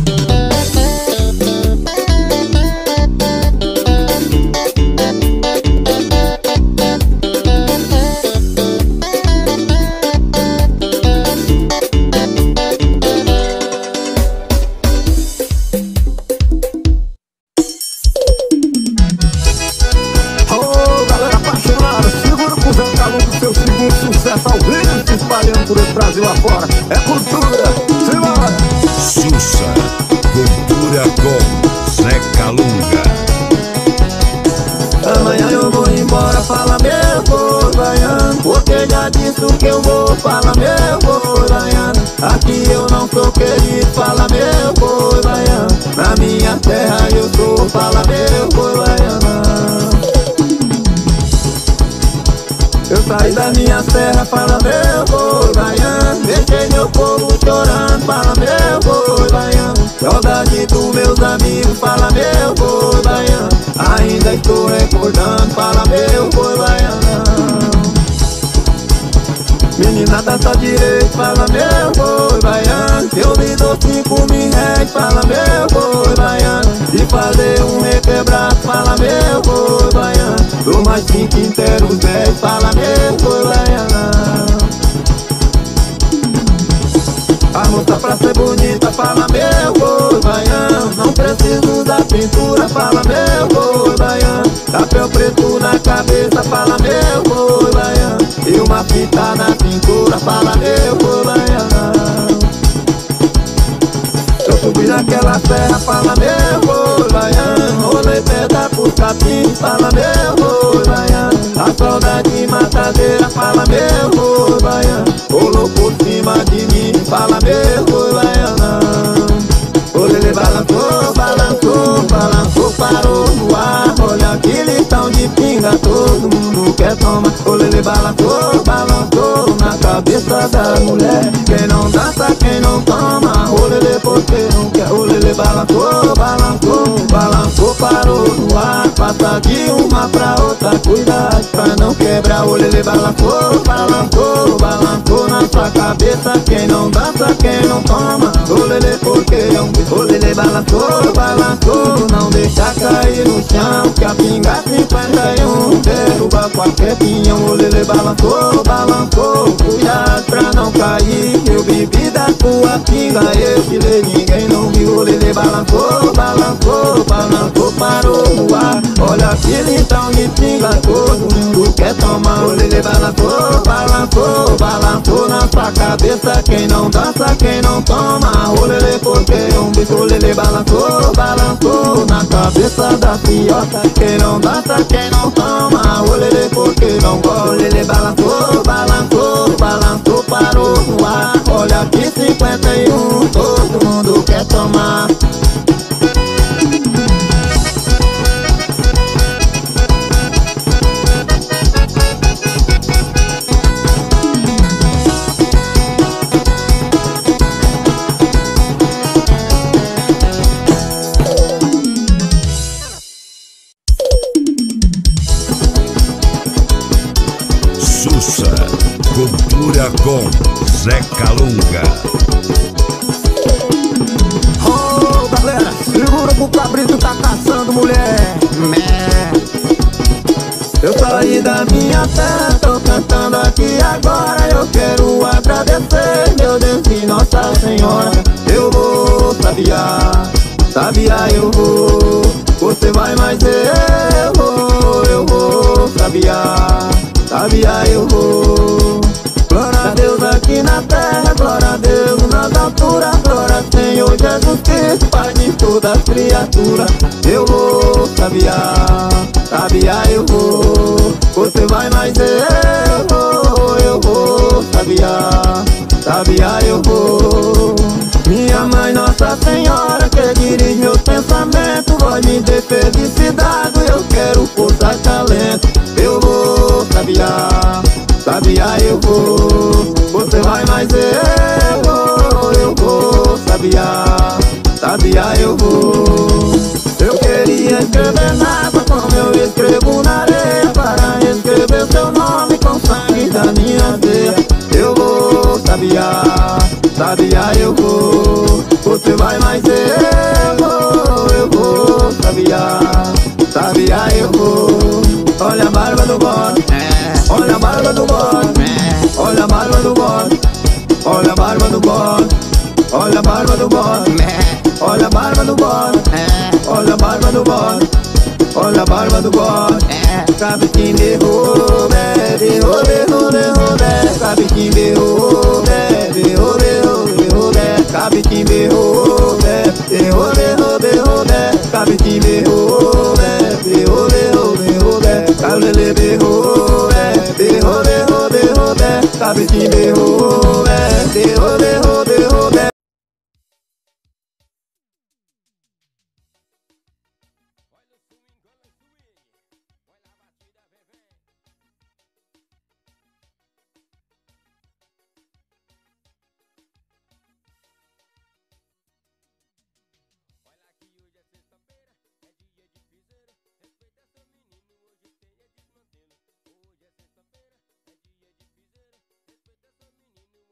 Por esse Brasil afora, é cultura, simbora! Sussa, cultura com Zé Calunga. Amanhã eu vou embora, fala meu povo baiano, porque já disse o que eu vou, fala meu povo baiano. Aqui eu não sou querido, fala meu povo baiano. Na minha terra eu sou, fala meu povo baiano. Eu saí da minha terra, fala meu povo baiano. Deixei meu povo chorando, fala meu povo baiano. Saudade dos meus amigos, fala meu povo baiano. Ainda estou recordando, fala meu povo baiano. Menina dança direito, fala meu povo baiano. Eu lhe dou cinco mil reais, fala meu povo baiano. De fazer um requebrado, fala meu povo baiano. Dou mais cinco inteiros, dez, fala meu povo baiano. A moça pra ser bonita, fala meu povo baiano. Não preciso da pintura, fala meu povo baiano. Chapéu preto na cabeça, fala meu povo baiano. E uma fita na cintura, fala meu povo baiano. Eu subi naquela serra, fala meu povo baiano. Rolei pedra por capim, fala meu povo baiano. A saudade matadeira, fala meu povo baiano. Rolou por cima de mim, fala meu povo baiano. Olele balançou, balançou, balançou, parou no ar. Olha aquele litão de pinga, todo mundo quer tomar. Olele balançou, balançou na cabeça da mulher. Quem não dança, quem não toma, olele porque não quer. Olele balançou, balançou, balançou, parou no ar. Passa de uma pra outra, cuidado pra não quebrar. Olele balançou, balançou, balançou na sua cabeça. Quem não dança, quem não toma, olele porque é um bicho. Olele balançou, balançou, não deixa cair no chão, que a pinga cinquenta e um derruba qualquer pinhão. Olele balançou, balançou, cuidado pra não cair. Eu bebi da tua pinga, eu te dei, ninguém não viu. Olele balançou, balançou, balançou, parou no ar. Olha aquele então de pinga, todo mundo quer tomar. Olele balançou, balançou, balançou na sua cabeça. Quem não dança, quem não toma, olele porque é um bicho. Olele balançou, balançou na cabeça da fiota. Quem não dança, quem não toma, olele porque não gosta. Olele balançou, balançou, balançou, parou no ar. Olha aqui cinquenta e um, todo mundo quer tomar. Sussa, cultura com Zé Calunga. Oh, galera, segura que o cabrito tá caçando mulher. Mé. Eu saí da minha terra, tô cantando aqui agora. Eu quero agradecer, meu Deus e Nossa Senhora. Eu vou, Sabiá, Sabiá eu vou. Você vai, mas eu vou, eu vou, Sabiá, Sabiá eu vou. Glória a Deus aqui na terra, glória a Deus nas alturas. Glória ao Senhor Jesus Cristo, Pai de sabiá, sabiá eu vou. Minha mãe Nossa Senhora que dirige meus pensamentos, vai me dar felicidade, eu quero força, talento. Eu vou, sabiá, sabiá eu vou. Você vai, mas eu vou, eu vou, sabiá, sabiá eu vou. Eu queria escrever nada como eu escrevo na areia, para escrever seu nome com sangue da minha veia. Eu vou, sabiá, sabiá eu vou. Você vai, mas eu vou, eu vou, sabiá, sabiá eu vou. Olha a barba do bode, olha a barba do bode, olha a barba do bode, olha a barba do bode, olha a barba do bode, olha a barba do bode, olha a barba do bode, olha a barba do bode. Cabritinho derrubou, derrubou, derrubou, derrubou, cabritinho derrubou, derrubou, derrubou, derrubou, cabritinho derrubou, derrubou, derrubou, derrubou, cabritinho derrubou, derrubou, derrubou, derrubou, cabrele derrubou, derrubou, derrubou, derrubou, cabritinho derrubou, derrubou, derrubou, derrubou. Hoje é sexta-feira, é dia de piseiro, respeita seu menino,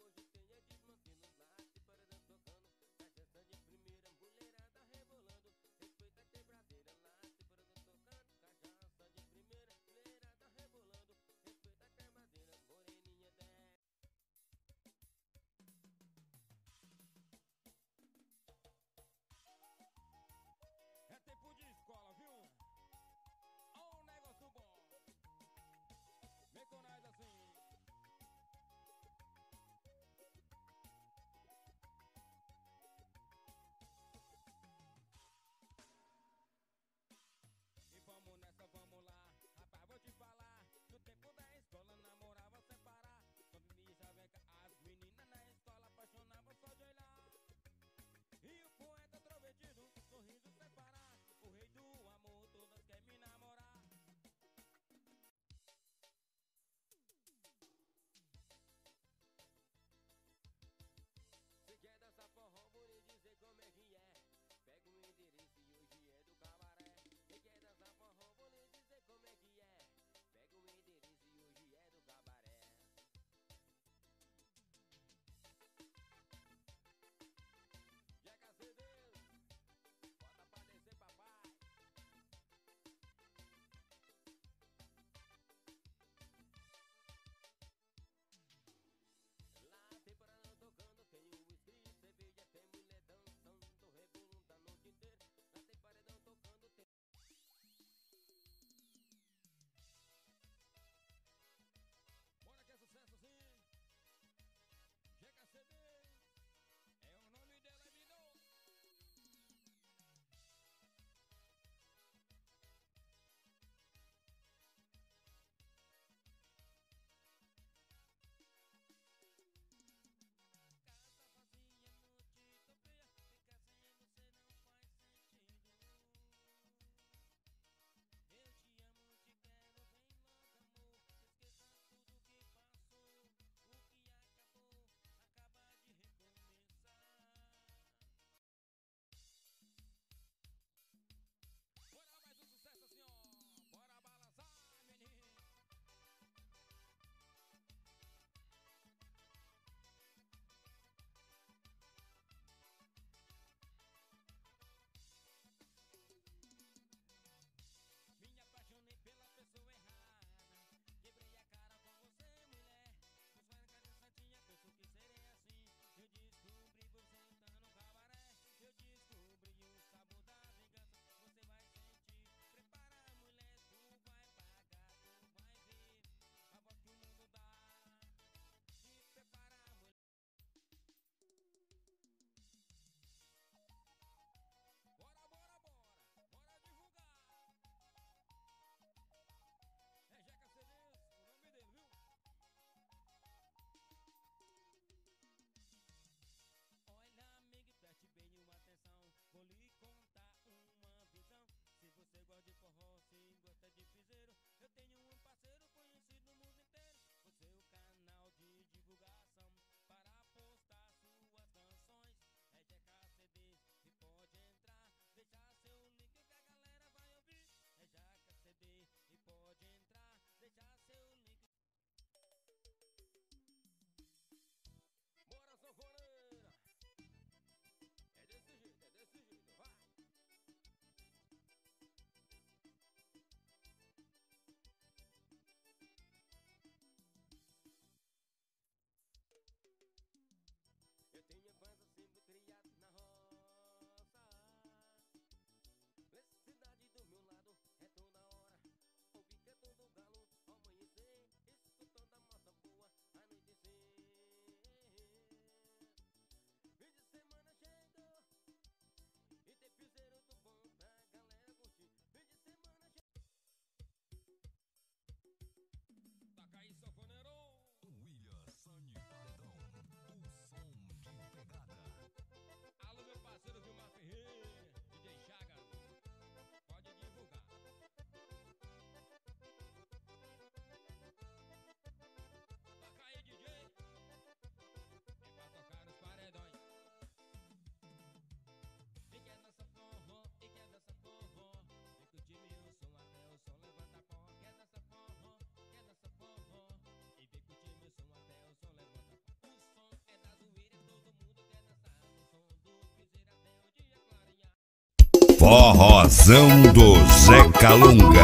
Forrozão do Zé Calunga.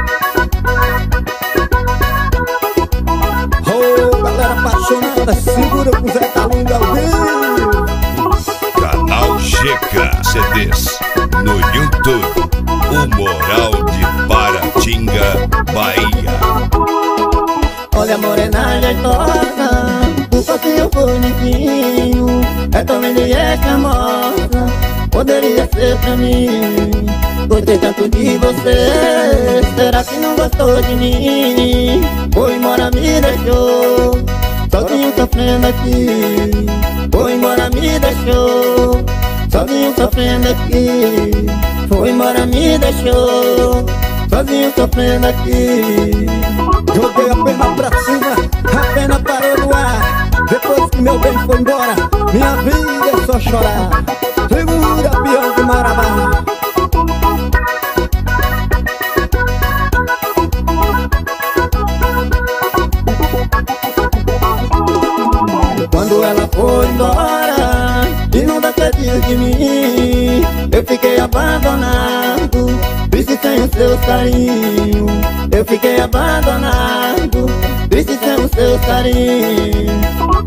Ô, oh, galera apaixonada, segura com o Zé Calunga ao vivo. Canal Checa C Ds no YouTube. O Moral de Paratinga, Bahia. Olha a morena jeitosa, o corpinho bonitinho, é tão linda e é charmosa, poderia ser pra mim. Gostei tanto de você, será que não gostou de mim? Foi embora, me deixou, sozinho sofrendo aqui. Foi embora, me deixou, sozinho sofrendo aqui. Foi embora, me deixou, sozinho sofrendo aqui. Joguei a pena pra cima, a pena parou no ar. Depois que meu bem foi embora, minha vida é só chorar. Segura, peão de Marabá. Quando ela foi embora e não despediu de mim, eu fiquei abandonado, triste sem o seu carinho. Eu fiquei abandonado, triste sem o seu carinho.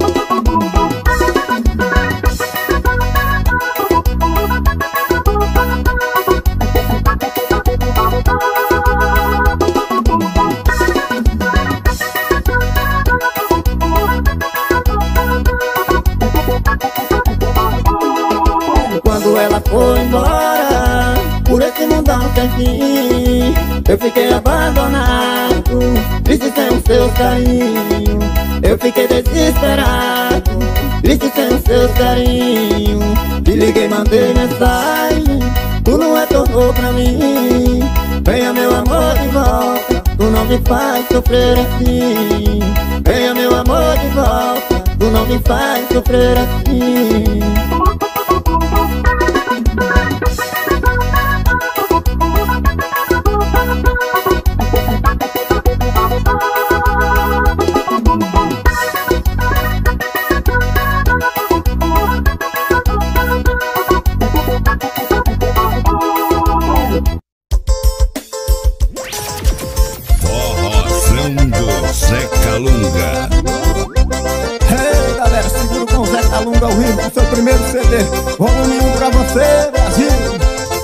Quando ela foi embora, por esse mundão sem fim, eu fiquei abandonado, triste sem o seu carinho. Eu fiquei desesperado, triste sem o seu carinho. Te liguei, mandei mensagem, tu não retornou pra mim. Venha meu amor de volta, tu não me faz sofrer assim. Venha meu amor de volta, tu não me faz sofrer assim. Forrozão do Zé Calunga. Hey, galera, segura com o Zé Calunga ao vivo com seu primeiro C D. Volume um pra você, Brasil.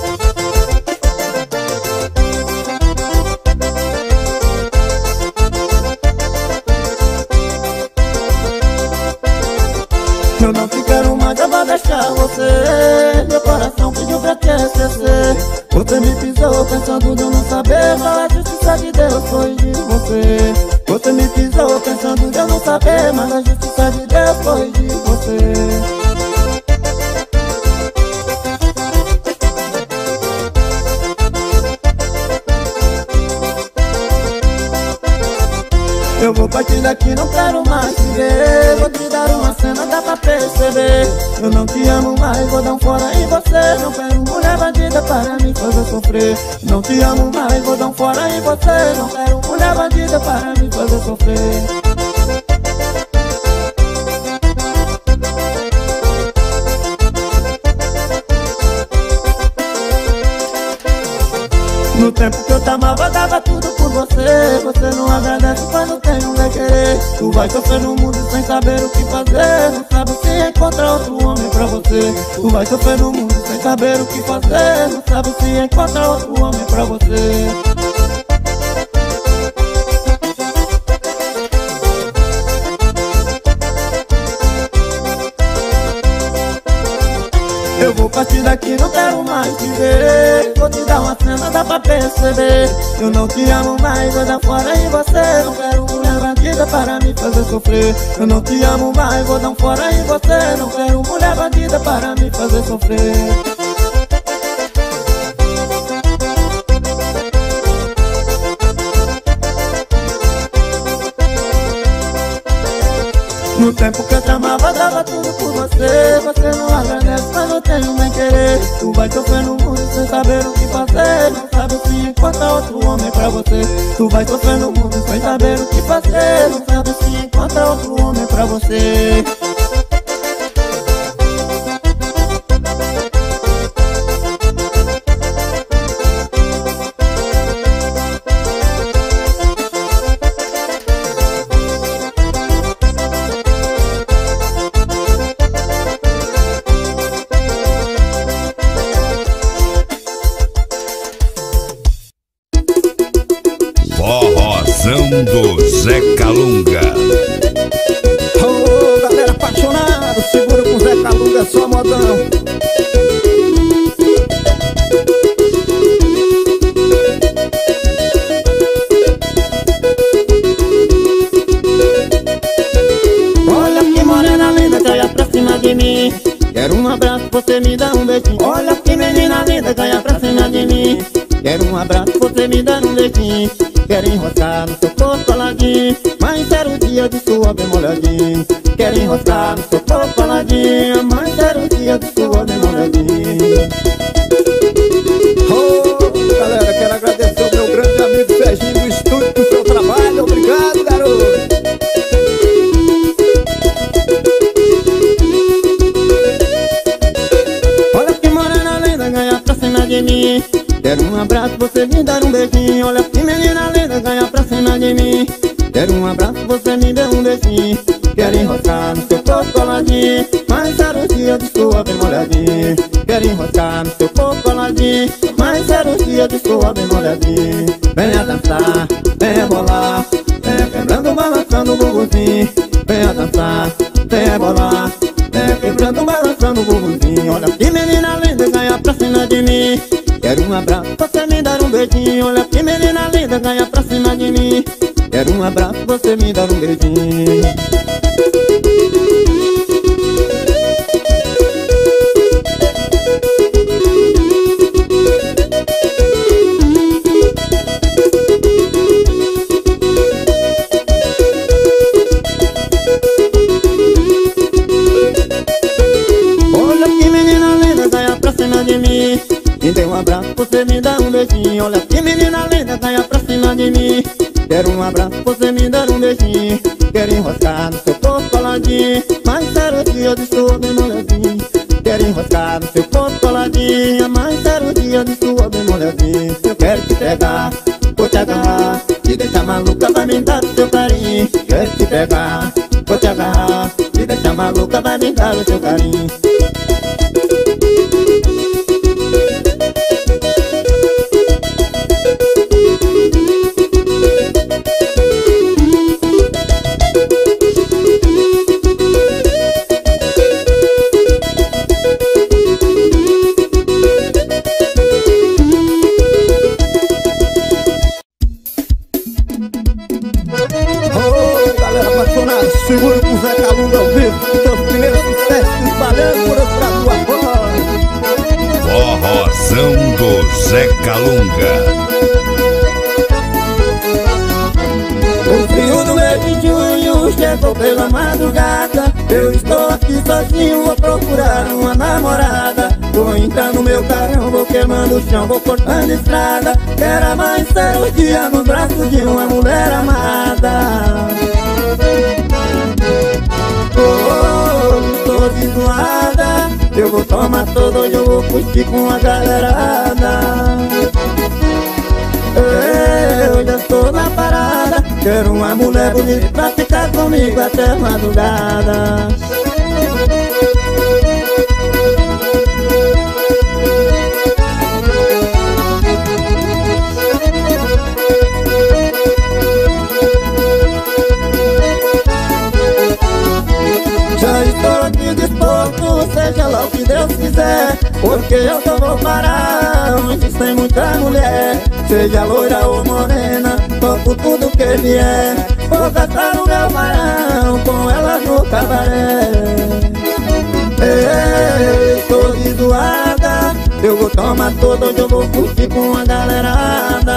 Eu não te quero mais, eu vou deixar você. Meu coração pediu pra te esquecer. Você me pisou pensando de eu não saber, mas a justiça de Deus foi de você. Você me pisou pensando de eu não saber, mas a justiça de Deus foi de você. Eu vou partir daqui, não quero mais te ver. Vou te dar uma cena, dá pra perceber. Eu não te amo mais, vou dar um fora em você. Não quero mulher bandida para me fazer sofrer. Não te amo mais, vou dar um fora em você. Não quero mulher bandida para me fazer sofrer. No tempo que eu te amava, dava tudo por você. Você não agradece quando tem um vai querer. Tu vai sofrer no mundo sem saber o que fazer. Não sabe se encontrar outro homem pra você. Tu vai sofrer no mundo sem saber o que fazer. Não sabe se encontrar outro homem pra você. Eu vou partir daqui, não quero mais te ver. Vou te dar uma cena, dá pra perceber. Eu não te amo mais, vou dar fora em você. Não quero mulher bandida para me fazer sofrer. Eu não te amo mais, vou dar um fora em você. Não quero mulher bandida para me fazer sofrer. No tempo que eu te amava, dava tudo por você. Você não agradece, mas eu tenho bem querer. Tu vai sofrer no mundo sem saber o que fazer. Não sabe se encontra outro homem pra você. Tu vai sofrer no mundo sem saber o que fazer. Não sabe se encontra outro homem pra você. do Zé Calunga. Ô, oh, galera apaixonada, segura com o Zé Calunga, é só modão. Olha que morena linda, caia pra cima de mim. Quero um abraço, você me dá um beijinho. Olha que menina linda, caia pra cima de mim. Quero um abraço, você me dá um beijinho. Quero enroscar no seu corpo aladinho, mas era o dia de sua bem molhadinho. Quero enroscar no seu corpo aladinho, mas era o dia de sua bem molhadinho. Oh, galera, quero agradecer ao meu grande amigo Serginho do estúdio pelo seu trabalho. Obrigado, garoto. Olha que morena linda, ganha pra cima de mim. Quero um abraço, você me dar um beijinho. Olha que menina linda, ganha pra cima de mim. Quero um abraço, você me dê um beijinho. Quero enroscar no seu corpo coladinho, mas era o dia de sua bem molhadinho. Quero enroscar no seu corpo coladinho, mas era o dia de sua bem molhadinho. Venha dançar, venha bolar, venha quebrando, balançando o bumbumzinho. Venha dançar, venha bolar, venha quebrando, balançando o bumbumzinho. Olha que menina linda, ganha pra cima de mim. Quero um abraço, você me dar um beijinho. Olha que menina linda, ganha pra cima de mim. Quero um abraço, você me dar um beijinho. Olha que menina linda, ganha pra cima de mim. Me dê um abraço, você me dá um beijinho. Olha que menina linda, ganha pra cima de mim. Quero um abraço, você me dar um beijinho. Quero enroscar no seu corpo coladinho, mas era o dia de sua bem molhadinho. Quero enroscar no seu corpo coladinho, mas era o dia de sua bem molhadinho. Eu quero te pegar, vou te agarrar, te deixar maluca, vai me dar o seu carinho. Quero te pegar, vou te agarrar, te deixar maluca, vai me dar o seu carinho. Segura com o Zé Calunga ao vivo, seus primeiros sucessos espalhando por esse Brasil afora. Forrozão do Zé Calunga. O frio do mês de junho chegou pela madrugada. Eu estou aqui sozinho, vou procurar uma namorada. Vou entrar no meu carrão, vou queimando o chão, vou cortando estrada. Quero amanhecer o dia no braço de uma mulher amada. Oh, tô zoada, eu vou tomar todo, hoje eu vou curtir com a galerada. Eu já estou na parada, quero uma mulher bonita pra ficar comigo até madrugada. Já estou aqui disposto, seja lá o que Deus quiser, porque eu só vou parar onde tem muita mulher. Seja loira ou morena, topo tudo que vier. Vou gastar o meu varão com ela no cabaré. Ei, estou zoada, eu vou tomar todo, hoje eu vou curtir com a galerada.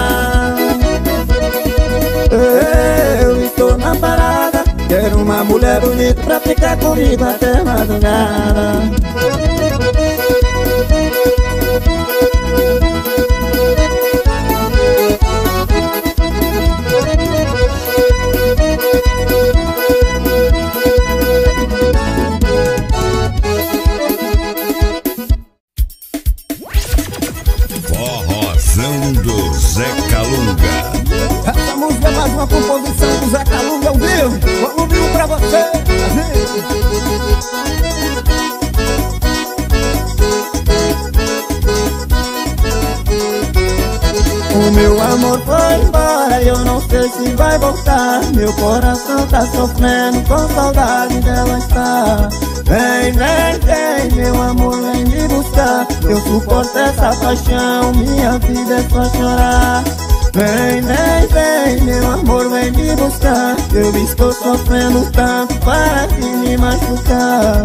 Ei, eu estou na parada, quero uma mulher bonita pra ficar comigo até madrugada. Forrozão do Zé Calunga. Essa música é mais uma composição do Zé Calunga ao vivo. Vamos ouvir um pra você, O meu amor foi embora embora, eu não sei se vai voltar. Meu coração tá sofrendo, com saudade dela está. Vem, vem, vem, meu amor, vem me buscar. Eu suporto essa paixão, minha vida é só chorar. Vem, vem, vem, meu amor, vem me buscar. Eu estou sofrendo tanto, para de me machucar.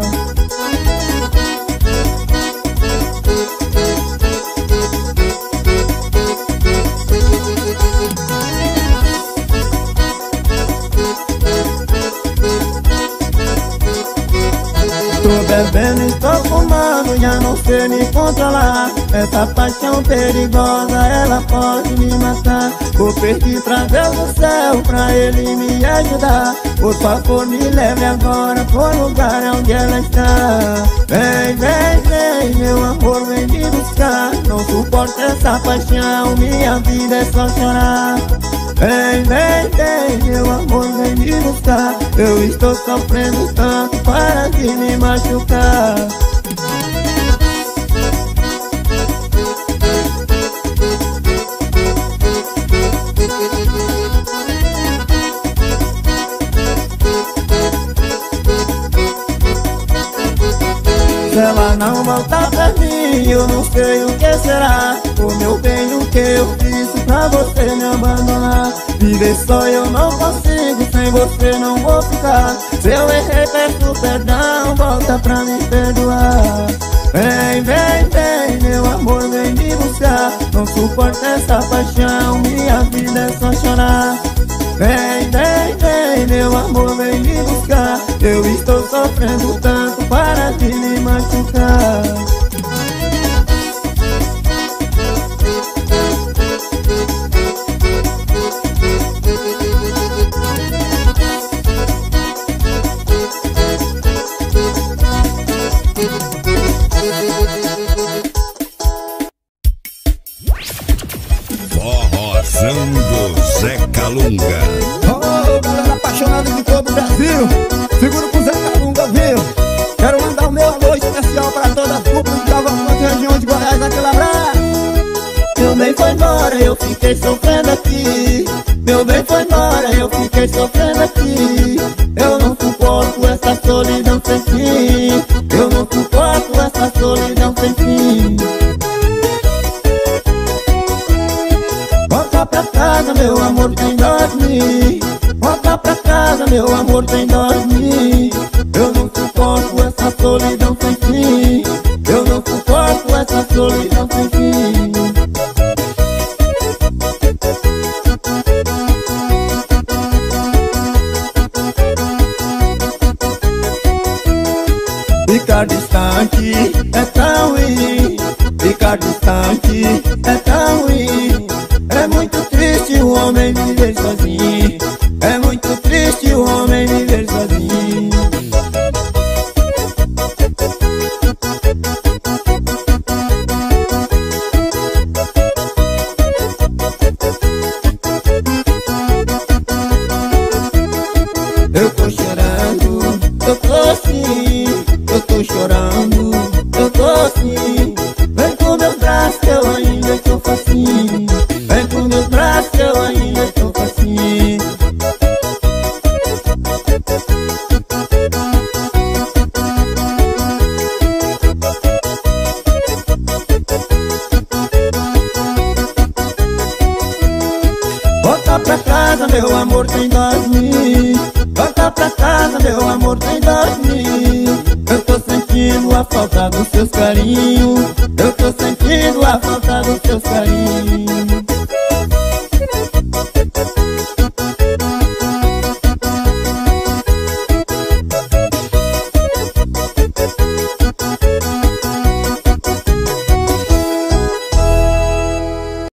Tô bebendo, estou fumando, já não sei me controlar. Essa paixão perigosa, ela pode me matar. Vou pedir pra Deus do céu, pra Ele me ajudar. Por favor, me leve agora pro lugar onde ela está. Vem, vem, vem, meu amor, vem me buscar. Não suporto essa paixão, minha vida é só chorar. Vem, vem, vem, meu amor, vem me buscar. Eu estou sofrendo tanto, para de me machucar. Se ela não voltar pra mim, eu não sei o que será. O meu bem, o que eu fiz pra você me abandonar. Viver só eu não consigo, sem você não vou ficar. Se eu errei, peço perdão, volta pra me perdoar. Vem, vem, vem, meu amor, vem me buscar. Não suporto essa paixão, minha vida é só chorar. Vem, vem, vem, meu amor, vem me buscar. Eu estou sofrendo tanto, para de me machucar. Forrozão do Zé Calunga. Ô, galera apaixonada de todo o Brasil, segura pro Zé Calunga, viu? Quero mandar o meu alô especial pra todas as duplas de Cavalcante, região de Goiás, aquele abraço. Meu bem foi embora, eu fiquei sofrendo aqui. Meu bem foi embora, eu fiquei sofrendo aqui. Eu não suporto essa solidão sem fim. Eu não suporto essa solidão sem fim. Volta pra casa, meu amor, tem dó de mim. Volta pra casa, meu amor, tem dó de mim. Eu não suporto essa solidão sem fim. Eu não suporto essa solidão sem fim. Ficar distante é tão ruim. Ficar distante é tão ruim. É muito triste o homem viver sozinho. É muito triste o homem viver sozinho. Eu tô chorando, eu tô assim. Eu tô chorando, eu tô assim. Vem com meus braços que eu ainda estou facinho. Vem com meus braços que eu ainda estou facinho. Volta pra casa, meu amor, tem dó de mim. Volta pra casa, meu amor, tem dó de mim. Eu tô sentindo a falta dos seus carinhos. Eu tô sentindo a falta dos seus carinhos.